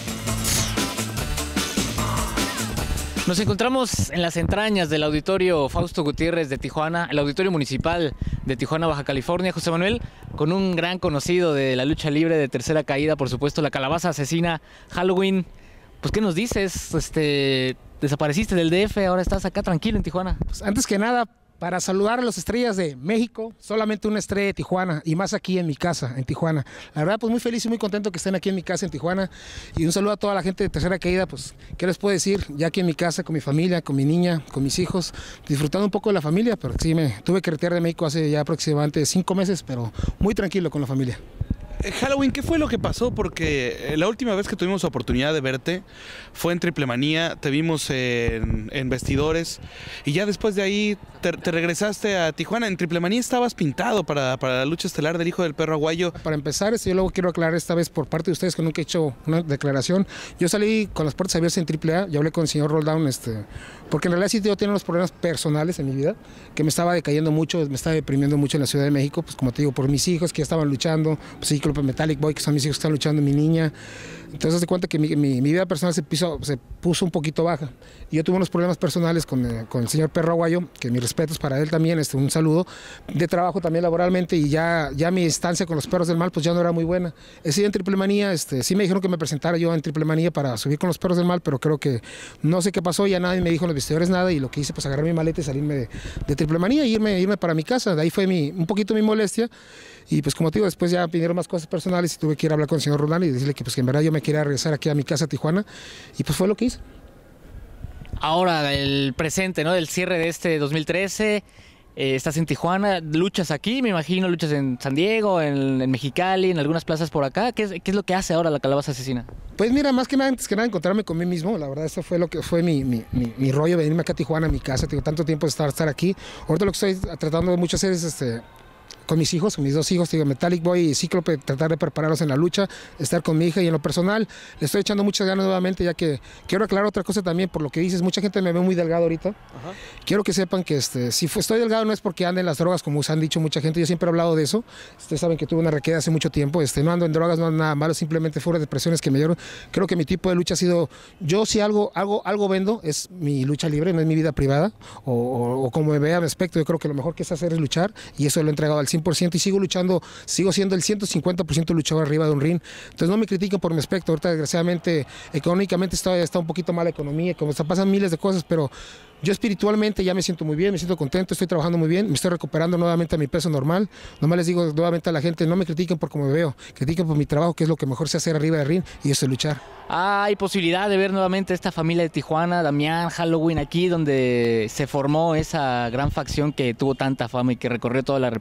Nos encontramos en las entrañas del Auditorio Fausto Gutiérrez de Tijuana, el Auditorio Municipal de Tijuana, Baja California, José Manuel, con un gran conocido de la lucha libre de Tercera Caída, por supuesto, la Calabaza Asesina, Halloween. Pues, ¿qué nos dices? Este, desapareciste del D F, ahora estás acá tranquilo en Tijuana. Pues, antes que nada, para saludar a las estrellas de México, solamente una estrella de Tijuana y más aquí en mi casa, en Tijuana. La verdad, pues muy feliz y muy contento que estén aquí en mi casa en Tijuana. Y un saludo a toda la gente de Tercera Caída, pues, ¿qué les puedo decir? Ya aquí en mi casa, con mi familia, con mi niña, con mis hijos, disfrutando un poco de la familia, pero sí me tuve que retirar de México hace ya aproximadamente cinco meses, pero muy tranquilo con la familia. Halloween, ¿qué fue lo que pasó? Porque la última vez que tuvimos oportunidad de verte fue en Triple Manía, te vimos en, en Vestidores y ya después de ahí te, te regresaste a Tijuana. En Triple Manía estabas pintado para, para la lucha estelar del Hijo del Perro Aguayo. Para empezar, yo luego quiero aclarar esta vez por parte de ustedes que nunca he hecho una declaración. Yo salí con las puertas abiertas en Triple A, yo hablé con el señor Rolldown, este, porque en realidad sí yo tenía unos problemas personales en mi vida, que me estaba decayendo mucho, me estaba deprimiendo mucho en la Ciudad de México, pues como te digo, por mis hijos que ya estaban luchando, pues sí, Metallic Boy, que son mis hijos que están luchando, mi niña. Entonces, se cuenta que mi, mi, mi vida personal se, piso, se puso un poquito baja. Y yo tuve unos problemas personales con, eh, con el señor Perro Aguayo, que mis respetos para él también, este, un saludo, de trabajo también laboralmente, y ya, ya mi estancia con los Perros del Mal pues ya no era muy buena. Ese día en Triple Manía, este, sí me dijeron que me presentara yo en Triple Manía para subir con los Perros del Mal, pero creo que no sé qué pasó, ya nadie me dijo en los vestidores nada, y lo que hice pues agarrar mi maleta y salirme de, de Triple Manía e irme, irme para mi casa. De ahí fue mi, un poquito mi molestia. Y pues como te digo, después ya pidieron más cosas personales y tuve que ir a hablar con el señor Roldán y decirle que pues que en verdad yo me quería regresar aquí a mi casa a Tijuana, y pues fue lo que hice. Ahora el presente, ¿no? Del cierre de este dos mil trece, eh, estás en Tijuana, luchas aquí, me imagino, luchas en San Diego, en, en Mexicali, en algunas plazas por acá. ¿Qué es, qué es lo que hace ahora la Calabaza Asesina? Pues mira, más que nada, antes que nada, encontrarme con mí mismo. La verdad, eso fue lo que fue mi, mi, mi, mi rollo, venirme acá a Tijuana, a mi casa. Tengo tanto tiempo de estar, estar aquí. Ahorita lo que estoy tratando de mucho hacer es este... con mis hijos, con mis dos hijos, digo, Metallic Boy y Cíclope, tratar de prepararlos en la lucha, estar con mi hija, y en lo personal le estoy echando muchas ganas nuevamente, ya que quiero aclarar otra cosa también, por lo que dices, mucha gente me ve muy delgado ahorita. Ajá. Quiero que sepan que este, si estoy delgado no es porque ande en las drogas, como os han dicho mucha gente, yo siempre he hablado de eso. Ustedes saben que tuve una recaída hace mucho tiempo, este, no ando en drogas, no ando nada malo, simplemente fueron depresiones que me dieron. Creo que mi tipo de lucha ha sido, yo si algo, algo, algo vendo, es mi lucha libre, no es mi vida privada, o, o, o como me vea mi aspecto. Yo creo que lo mejor que es hacer es luchar, y eso lo he entregado al cien por ciento, y sigo luchando, sigo siendo el ciento cincuenta por ciento luchador arriba de un ring. Entonces no me critiquen por mi aspecto. Ahorita desgraciadamente económicamente está, está un poquito mala economía, como se pasan miles de cosas, pero yo espiritualmente ya me siento muy bien, me siento contento, estoy trabajando muy bien, me estoy recuperando nuevamente a mi peso normal. Nomás les digo nuevamente a la gente, no me critiquen por cómo me veo, critiquen por mi trabajo, que es lo que mejor sé hacer arriba del ring, y eso es luchar. Ah, hay posibilidad de ver nuevamente esta familia de Tijuana, Damián, Halloween, aquí donde se formó esa gran facción que tuvo tanta fama y que recorrió toda la República.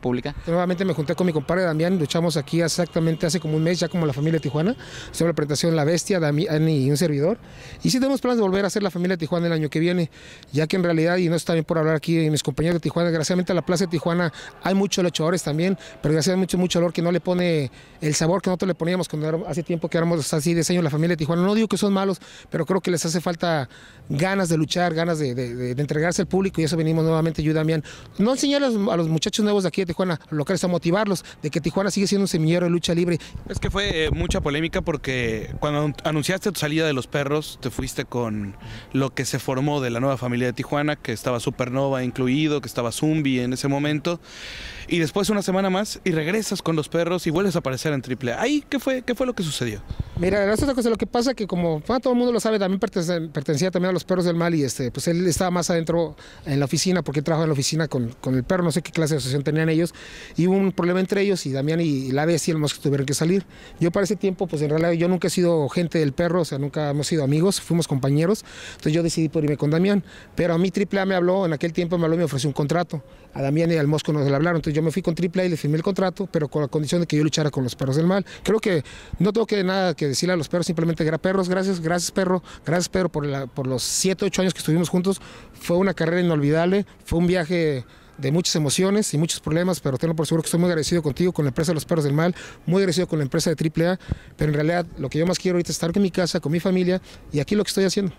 nuevamente me junté con mi compadre Damián, luchamos aquí exactamente hace como un mes, ya como la familia Tijuana. Hicimos la presentación La Bestia, Damián y un servidor. Y sí tenemos planes de volver a hacer la familia Tijuana el año que viene, ya que en realidad, y no está bien por hablar aquí de mis compañeros de Tijuana, desgraciadamente en la Plaza de Tijuana hay muchos luchadores también, pero desgraciadamente mucho, mucho olor que no le pone el sabor que nosotros le poníamos cuando era, hace tiempo que éramos así de años la familia de Tijuana. No digo que son malos, pero creo que les hace falta ganas de luchar, ganas de, de, de, de entregarse al público, y eso venimos nuevamente yo y Damián. No enseñar a los, a los muchachos nuevos de aquí de Tijuana, locales, a motivarlos de que Tijuana sigue siendo un semillero de lucha libre. Es que fue eh, mucha polémica porque cuando anunciaste tu salida de los perros, te fuiste con lo que se formó de la nueva familia de Tijuana, que estaba Supernova incluido, que estaba Zumbi en ese momento, y después una semana más y regresas con los perros y vuelves a aparecer en triple A. ¿Ahí qué fue, qué fue lo que sucedió? Mira, la otra cosa, lo que pasa que como bueno, todo el mundo lo sabe, también pertenecía, pertenecía también a los perros del mal, y este, pues él estaba más adentro en la oficina, porque él trabajaba en la oficina con, con el perro, no sé qué clase de asociación tenían ellos, y hubo un problema entre ellos, y Damián y la Bestia y el Mosco tuvieron que salir. Yo para ese tiempo, pues en realidad yo nunca he sido gente del perro, o sea, nunca hemos sido amigos, fuimos compañeros, entonces yo decidí por irme con Damián, pero a mí triple A me habló, en aquel tiempo me habló y me ofreció un contrato, a Damián y al Mosco nos le hablaron, entonces yo me fui con triple A y le firmé el contrato, pero con la condición de que yo luchara con los perros del mal. Creo que no tengo que nada que decirle a los perros, simplemente que era perros, gracias, gracias perro, gracias perro por, la, por los siete, ocho años que estuvimos juntos. Fue una carrera inolvidable, fue un viaje de muchas emociones y muchos problemas, pero tengo por seguro que estoy muy agradecido contigo, con la empresa de los perros del mal, muy agradecido con la empresa de triple A, pero en realidad lo que yo más quiero ahorita es estar en mi casa, con mi familia, y aquí lo que estoy haciendo.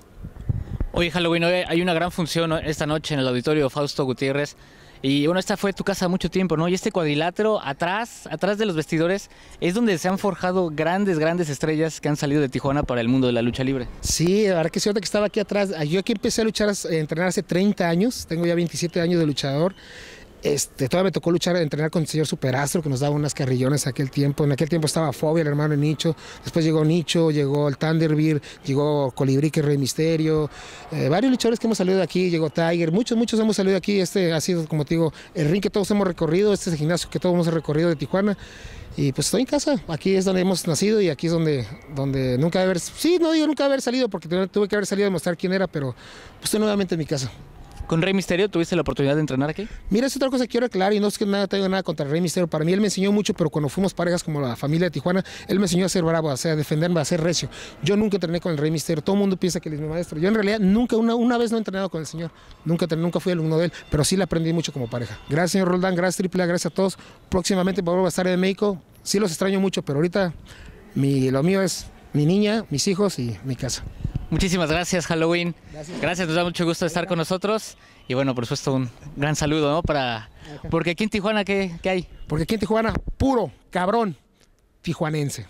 Oye, Halloween, hay una gran función esta noche en el auditorio Fausto Gutiérrez. Y bueno, esta fue tu casa mucho tiempo, ¿no? Y este cuadrilátero atrás, atrás de los vestidores, es donde se han forjado grandes, grandes estrellas que han salido de Tijuana para el mundo de la lucha libre. Sí, ahora que siento que estaba aquí atrás, yo aquí empecé a luchar, a entrenar hace treinta años, tengo ya veintisiete años de luchador. Este, todavía me tocó luchar, a entrenar con el señor Superastro, que nos daba unas carrillones en aquel tiempo. En aquel tiempo estaba Fobia, el hermano de Nicho. Después llegó Nicho, llegó el Thunderbird, llegó Colibrí, que es Rey Misterio. Eh, varios luchadores que hemos salido de aquí, llegó Tiger. Muchos, muchos hemos salido de aquí. Este ha sido, como te digo, el ring que todos hemos recorrido. Este es el gimnasio que todos hemos recorrido de Tijuana. Y pues estoy en casa. Aquí es donde hemos nacido y aquí es donde, donde nunca haber... Sí, no digo nunca haber salido, porque tuve que haber salido a demostrar quién era, pero pues estoy nuevamente en mi casa. ¿Con Rey Misterio tuviste la oportunidad de entrenar aquí? Mira, es otra cosa que quiero aclarar, y no es que nada tenga nada contra Rey Misterio. Para mí él me enseñó mucho, pero cuando fuimos parejas como la familia de Tijuana, él me enseñó a ser bravo, a, ser, a defenderme, a ser recio. Yo nunca entrené con el Rey Misterio. Todo el mundo piensa que él es mi maestro. Yo en realidad nunca, una, una vez no he entrenado con el señor. Nunca, nunca fui alumno de él, pero sí le aprendí mucho como pareja. Gracias, señor Roldán, gracias triple A, gracias a todos. Próximamente vuelvo a estar en México. Sí los extraño mucho, pero ahorita mi, lo mío es mi niña, mis hijos y mi casa. Muchísimas gracias, Halloween. Gracias. Gracias, nos da mucho gusto estar con nosotros. Y bueno, por supuesto, un gran saludo, ¿no? Para... Porque aquí en Tijuana, ¿qué, qué hay? Porque aquí en Tijuana, puro cabrón tijuanense.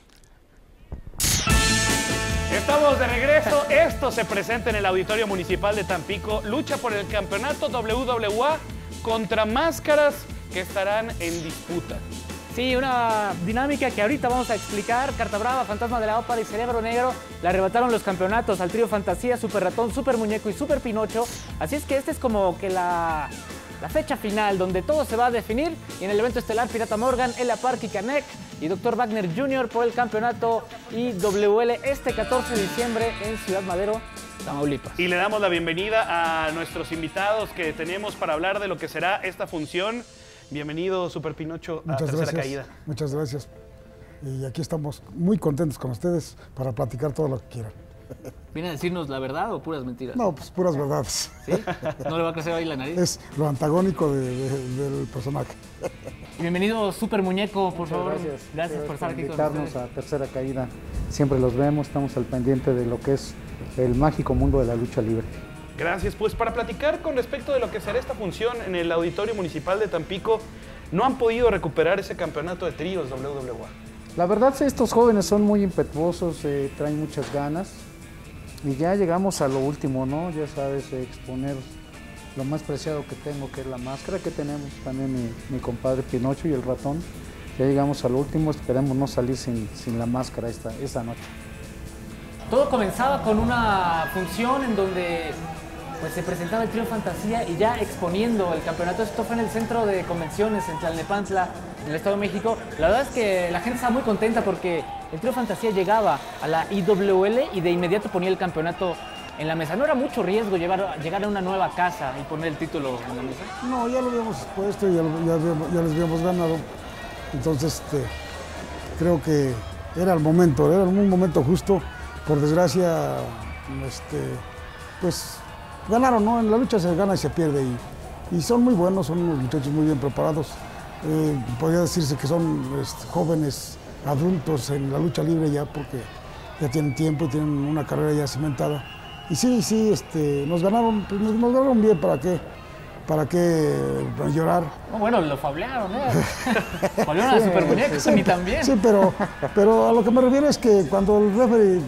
Estamos de regreso. Esto se presenta en el Auditorio Municipal de Tampico. Lucha por el campeonato doble u doble u A contra máscaras que estarán en disputa. Sí, una dinámica que ahorita vamos a explicar. Carta Brava, Fantasma de la Ópera y Cerebro Negro le arrebataron los campeonatos al trío Fantasía, Super Ratón, Super Muñeco y Super Pinocho. Así es que esta es como que la, la fecha final donde todo se va a definir. Y en el evento estelar, Pirata Morgan, Ella Park y Canek y doctor Wagner junior por el campeonato I W L este catorce de diciembre en Ciudad Madero, Tamaulipas. Y le damos la bienvenida a nuestros invitados que tenemos para hablar de lo que será esta función. Bienvenido, Super Pinocho, a Muchas Tercera gracias. Caída. Muchas gracias. Y aquí estamos muy contentos con ustedes para platicar todo lo que quieran. ¿Viene a decirnos la verdad o puras mentiras? No, pues puras verdades. ¿Sí? ¿No le va a crecer ahí la nariz? Es lo antagónico de, de, del personaje. Bienvenido, Super Muñeco, por favor. Gracias. Gracias por estar aquí con invitarnos nosotros. a Tercera Caída. Siempre los vemos, estamos al pendiente de lo que es el mágico mundo de la lucha libre. Gracias. Pues para platicar con respecto de lo que será esta función en el Auditorio Municipal de Tampico, no han podido recuperar ese campeonato de tríos doble u doble u A. La verdad, estos jóvenes son muy impetuosos, eh, traen muchas ganas y ya llegamos a lo último, ¿no? Ya sabes, eh, exponer lo más preciado que tengo, que es la máscara que tenemos, también mi, mi compadre Pinocho y el ratón. Ya llegamos a lo último, esperemos no salir sin, sin la máscara esta, esta noche. Todo comenzaba con una función en donde pues, se presentaba el trío Fantasía y ya exponiendo el campeonato. Esto fue en el centro de convenciones en Tlalnepantla, en el Estado de México. La verdad es que la gente estaba muy contenta porque el trío Fantasía llegaba a la I W L y de inmediato ponía el campeonato en la mesa. ¿No era mucho riesgo llevar, llegar a una nueva casa y poner el título en la mesa? No, ya lo habíamos puesto y ya, lo- ya, habíamos- ya les habíamos ganado. Entonces, este, creo que era el momento, era un momento justo. Por desgracia, este, pues ganaron, ¿no? En la lucha se gana y se pierde. Y, y son muy buenos, son unos muchachos muy bien preparados. Eh, podría decirse que son este, jóvenes adultos en la lucha libre ya, porque ya tienen tiempo y tienen una carrera ya cimentada. Y sí, sí, este, nos ganaron, pues, nos, nos ganaron bien, ¿para qué? ¿Para qué llorar? No, bueno, lo fablearon, ¿eh? Fablearon a Super Muñecos, sí, a mí también. Sí, pero, pero a lo que me refiero es que cuando el referee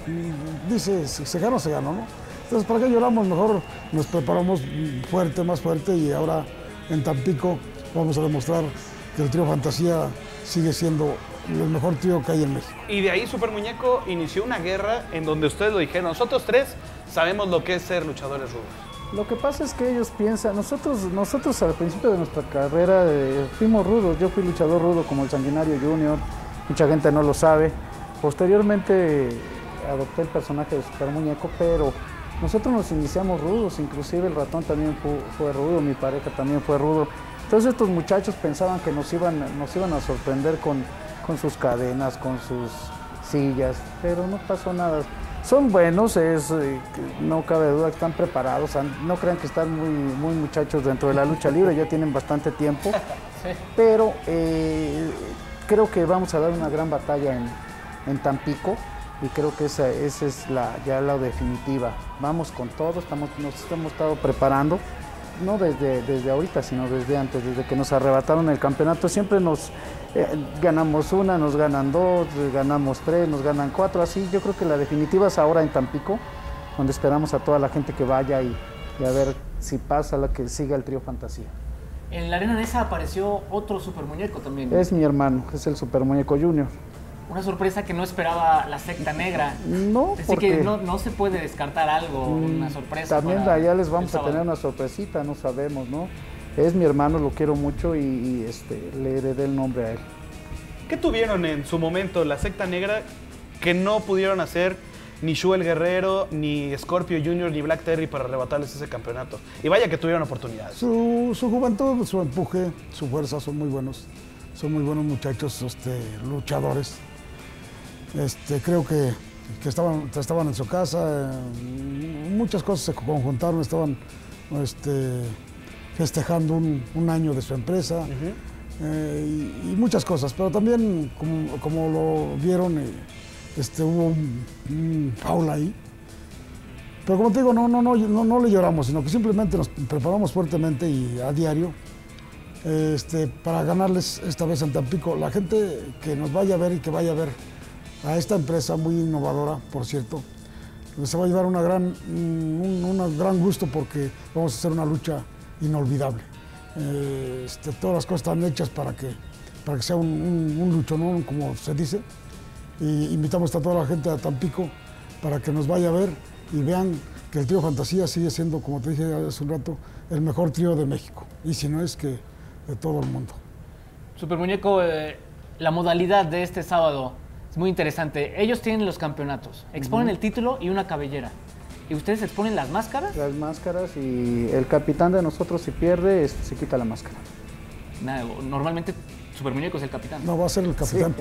dice si se gana o se gana, ¿no? Entonces, ¿para qué lloramos? Mejor nos preparamos fuerte, más fuerte, y ahora en Tampico vamos a demostrar que el trío Fantasía sigue siendo el mejor trío que hay en México. Y de ahí Super Muñeco inició una guerra en donde ustedes lo dijeron. Nosotros tres sabemos lo que es ser luchadores rudos. Lo que pasa es que ellos piensan, nosotros, nosotros al principio de nuestra carrera eh, fuimos rudos. Yo fui luchador rudo como el Sanguinario Junior, mucha gente no lo sabe. Posteriormente adopté el personaje de Super Muñeco, pero nosotros nos iniciamos rudos, inclusive el Ratón también fue, fue rudo, mi pareja también fue rudo. Entonces estos muchachos pensaban que nos iban, nos iban a sorprender con, con sus cadenas, con sus sillas, pero no pasó nada. Son buenos, es, eh, no cabe duda que están preparados, han- no crean que están muy, muy muchachos dentro de la lucha libre, ya tienen bastante tiempo, pero eh, creo que vamos a dar una gran batalla en, en Tampico y creo que esa, esa es la, ya la definitiva. Vamos con todo, estamos, nos hemos estado preparando, no desde, desde ahorita, sino desde antes, desde que nos arrebataron el campeonato. Siempre nos eh, ganamos una, nos ganan dos, ganamos tres, nos ganan cuatro, así. Yo creo que la definitiva es ahora en Tampico, donde esperamos a toda la gente que vaya y, y a ver si pasa la que siga el trío Fantasía. En la arena de esa apareció otro Super Muñeco también. Es mi hermano, es el Super Muñeco Junior. Una sorpresa que no esperaba la secta negra. No, Así porque- que no, no se puede descartar algo, una sorpresa. También para allá les el vamos a sábado. tener una sorpresita, no sabemos, ¿no? Es mi hermano, lo quiero mucho y, y, este, le heredé el nombre a él. ¿Qué tuvieron en su momento la secta negra que no pudieron hacer ni Shu el Guerrero, ni Scorpio Junior, ni Black Terry para arrebatarles ese campeonato? Y vaya que tuvieron oportunidades. Su, su juventud, su empuje, su fuerza son muy buenos. Son muy buenos muchachos, este, luchadores. Este, creo que, que estaban, estaban en su casa, eh, muchas cosas se conjuntaron, estaban este, festejando un, un año de su empresa eh, y, y muchas cosas, pero también como, como lo vieron, eh, este, hubo un, un foul ahí. Pero como te digo, no, no, no, no, no le lloramos, sino que simplemente nos preparamos fuertemente y a diario este, para ganarles esta vez en Tampico. La gente que nos vaya a ver y que vaya a ver a esta empresa muy innovadora, por cierto, se va a llevar una gran, un, un gran gusto porque vamos a hacer una lucha inolvidable. Eh, este, todas las cosas están hechas para que, para que sea un, un, un luchonón, como se dice. Y invitamos a toda la gente a Tampico para que nos vaya a ver y vean que el trío Fantasía sigue siendo, como te dije hace un rato, el mejor trío de México. Y si no es que de todo el mundo. Super Muñeco, eh, la modalidad de este sábado es muy interesante. Ellos tienen los campeonatos, exponen Ujú. el título y una cabellera. ¿Y ustedes exponen las máscaras? Las máscaras y el capitán de nosotros, si pierde, este, se quita la máscara. Nada, normalmente Super Muñeco es el capitán. No, va a ser el capitán.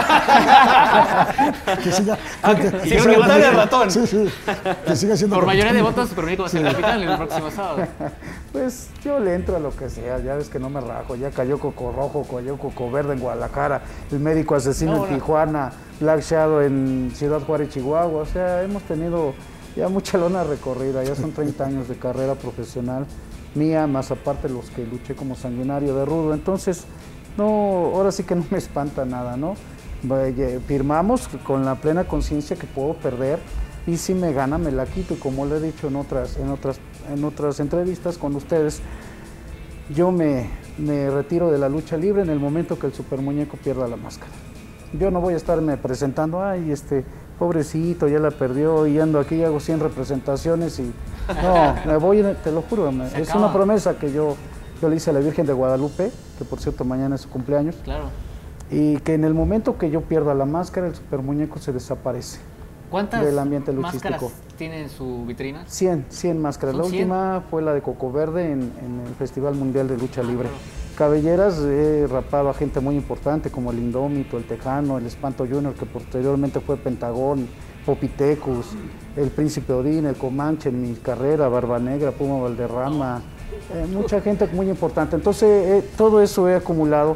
que siga. Ah, que- sí, que porque siga- va a ser el ratón. Sí, sí. Que siga siendo Por mayoría de capitán. votos, Super Muñeco va a ser Sí. capitán el próximo sábado. Pues yo le entro a lo que sea, ya ves que no me rajo. Ya cayó Coco Rojo, cayó Coco Verde en Guadalajara, el médico asesino No, en no. Tijuana, Black Shadow en Ciudad Juárez, Chihuahua. O sea, hemos tenido ya mucha lona recorrida, ya son treinta años de carrera profesional mía, más aparte los que luché como Sanguinario de Rudo. Entonces, no, ahora sí que no me espanta nada, ¿no? Vaya, firmamos con la plena conciencia que puedo perder y si me gana me la quito. Y como le he dicho en otras, en otras, en otras entrevistas con ustedes, yo me, me retiro de la lucha libre en el momento que el Super Muñeco pierda la máscara. Yo no voy a estarme presentando, ay, este, pobrecito, ya la perdió y ando aquí y hago cien representaciones y no, me voy, te lo juro, me- Se es acaba. una promesa que yo, yo le hice a la Virgen de Guadalupe, que por cierto mañana es su cumpleaños, Claro. y que en el momento que yo pierda la máscara, el Super Muñeco se desaparece. ¿Cuántas del ambiente luchístico. máscaras tiene en su vitrina? cien, cien máscaras. La cien? última fue la de Coco Verde en, en el Festival Mundial de Lucha Libre. Cabelleras, he rapado a gente muy importante como el Indómito, el Tejano, el Espanto Junior, que posteriormente fue Pentagón, Popitecus, el Príncipe Odín, el Comanche en mi carrera, Barba Negra, Puma Valderrama, eh, mucha gente muy importante. Entonces, eh, todo eso he acumulado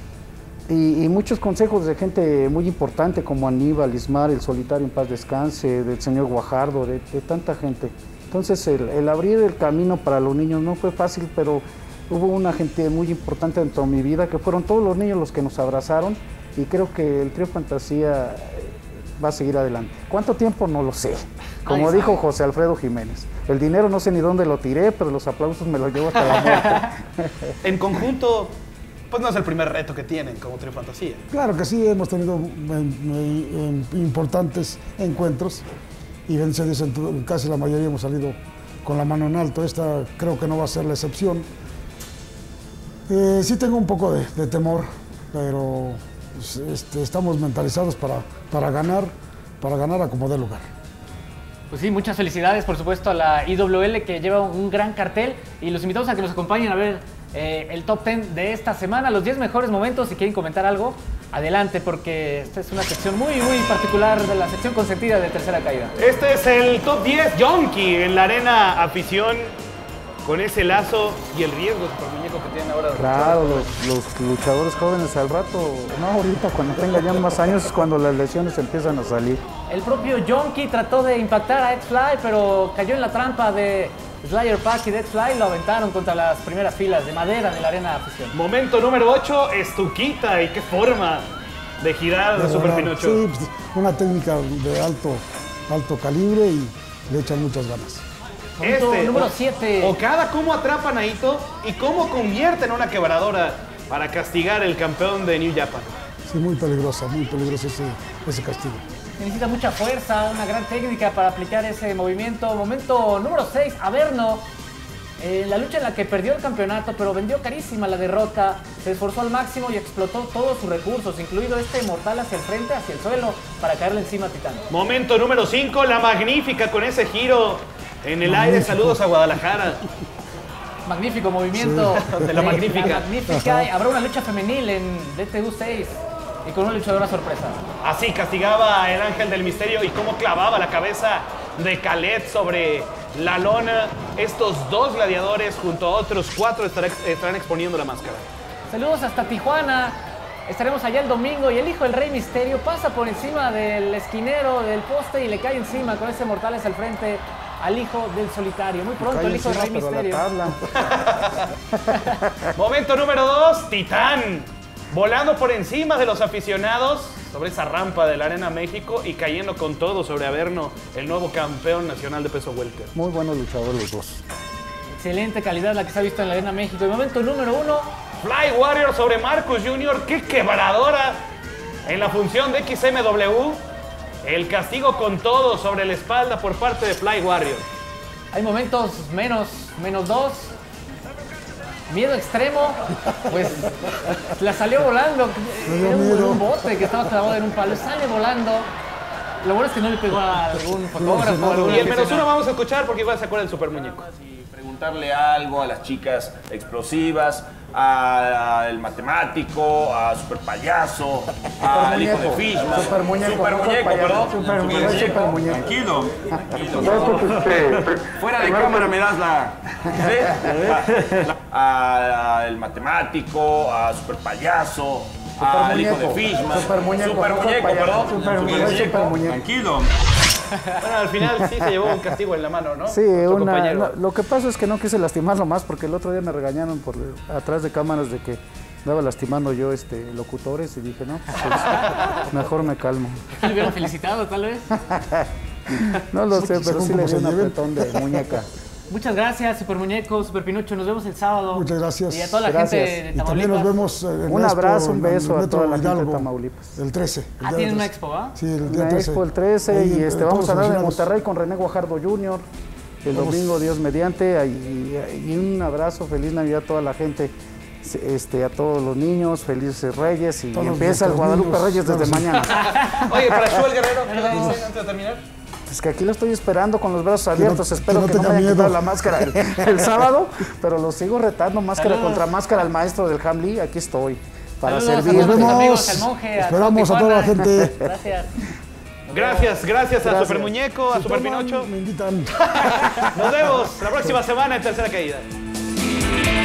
y, y muchos consejos de gente muy importante como Aníbal, Ismar, el Solitario en paz descanse, del señor Guajardo, de, de tanta gente. Entonces, el, el abrir el camino para los niños no fue fácil, pero hubo una gente muy importante dentro de mi vida, que fueron todos los niños los que nos abrazaron, y creo que el Trío Fantasía va a seguir adelante. ¿Cuánto tiempo? No lo sé. Como dijo José Alfredo Jiménez, el dinero no sé ni dónde lo tiré, pero los aplausos me los llevo hasta la muerte. En conjunto, pues no es el primer reto que tienen como Trío Fantasía. Claro que sí, hemos tenido eh, eh, importantes encuentros y vencidos en casi la mayoría hemos salido con la mano en alto. Esta creo que no va a ser la excepción. Eh, sí tengo un poco de, de temor, pero pues, este, estamos mentalizados para, para ganar, para ganar a como dé lugar. Pues sí, muchas felicidades, por supuesto, a la I W L, que lleva un gran cartel, y los invitamos a que nos acompañen a ver eh, el top diez de esta semana, los diez mejores momentos. Si quieren comentar algo, adelante, porque esta es una sección muy, muy particular de la sección consentida de Tercera Caída. Este es el top diez Yonki en la Arena Afición, con ese lazo y el riesgo super muñeco que tienen ahora. Claro, los, los luchadores jóvenes al rato, no ahorita, cuando tengan ya más años es cuando las lesiones empiezan a salir. El propio Yonki trató de impactar a X-Fly, pero cayó en la trampa de Slayer Pack y de X-Fly, lo aventaron contra las primeras filas de madera de la Arena Afición. Momento número ocho, Estuquita, y qué forma de girar de Super Pinocho. Sí, pues, una técnica de alto, alto calibre y le echan muchas ganas. Este, número siete. Okada, cómo atrapa a Naito y cómo convierte en una quebradora para castigar el campeón de New Japan. Sí, muy peligrosa, muy peligroso ese, ese castigo. Necesita mucha fuerza, una gran técnica para aplicar ese movimiento. Momento número seis, Averno. Eh, la lucha en la que perdió el campeonato, pero vendió carísima la derrota. Se esforzó al máximo y explotó todos sus recursos, incluido este mortal hacia el frente, hacia el suelo, para caerle encima a Titán. Momento número cinco, la Magnífica con ese giro en el aire. Saludos a Guadalajara. Magnífico movimiento sí. de la Magnífica. La Magnífica. Habrá una lucha femenil en D T U seis y con una luchadora sorpresa. Así castigaba el Ángel del Misterio y cómo clavaba la cabeza de Khaled sobre la lona. Estos dos gladiadores junto a otros cuatro estarán, estarán exponiendo la máscara. Saludos hasta Tijuana. Estaremos allá el domingo y el hijo del Rey Misterio pasa por encima del esquinero del poste y le cae encima con ese mortales al frente al hijo del Solitario. Muy pronto el hijo del Rey Misterio. Momento número dos, Titán. Volando por encima de los aficionados sobre esa rampa de la Arena México y cayendo con todo sobre Averno, el nuevo campeón nacional de peso welter. Muy buenos luchadores los dos. Excelente calidad la que se ha visto en la Arena México. Y momento número uno, Fly Warrior sobre Marcus junior ¡Qué quebradora! En la función de X M W, el castigo con todo sobre la espalda por parte de Fly Warrior. Hay momentos menos, menos dos. Miedo extremo, pues la salió volando. Era un, un bote que estaba clavado en un palo. Sale volando. Lo bueno es que no le pegó a algún fotógrafo. No, algún y el menos uno vamos a escuchar porque igual se acuerda del super muñeco. Preguntarle algo a las chicas explosivas, al matemático, a Super Payaso, al hijo de Fishman. Super muñeco. Super muñeco, perdón. Super muñeco. Super muñeco. Tranquilo, tranquilo. Fuera de cámara me das la... ¿sí? Al matemático, a Super Payaso, al hijo de Fishman. Super muñeco. Super muñeco, perdón. Super muñeco. Tranquilo. Bueno, al final sí se llevó un castigo en la mano, ¿no? Sí, una, no, lo que pasa es que no quise lastimarlo más porque el otro día me regañaron por atrás de cámaras de que andaba lastimando yo este, locutores y dije, no, pues, mejor me calmo. ¿Le hubieran felicitado tal vez? No lo sé, pero sí le di un apretón de muñeca. Muchas gracias, Super Muñeco, Super Pinocho. Nos vemos el sábado. Muchas gracias. Y a toda la gracias. gente de Y Tamaulipas. también nos vemos en un Expo, abrazo, un beso en el a toda la Metro gente de Hidalgo, Tamaulipas. El trece. El Ah, tienen una expo, ¿ah? Sí, el día Una trece. expo el trece Ahí, y eh, este, vamos todos a hablar de emocionados. Monterrey con René Guajardo junior El Vamos. domingo, Dios mediante. Y, y un abrazo, feliz Navidad a toda la gente. este, a todos los niños, felices Reyes y Todos empieza el nuestros Guadalupe niños, Reyes desde claro, sí. mañana. Oye, para Chuel Guerrero, ¿qué le dicen antes de terminar? Es que aquí lo estoy esperando con los brazos abiertos, no- espero que que no no, tenga me haya miedo. quitado la máscara el, el sábado, pero lo sigo retando, máscara Saludos. contra máscara al maestro del Hamley, aquí estoy, para Saludos a servirte. todos mis Nos amigos, vemos. al monje, a Esperamos a toda la Tijuana. gente. Gracias. Gracias, gracias a Gracias. Super Muñeco, a Si Super toman, Pinocho. me invitan. Nos vemos la próxima semana en Tercera Caída.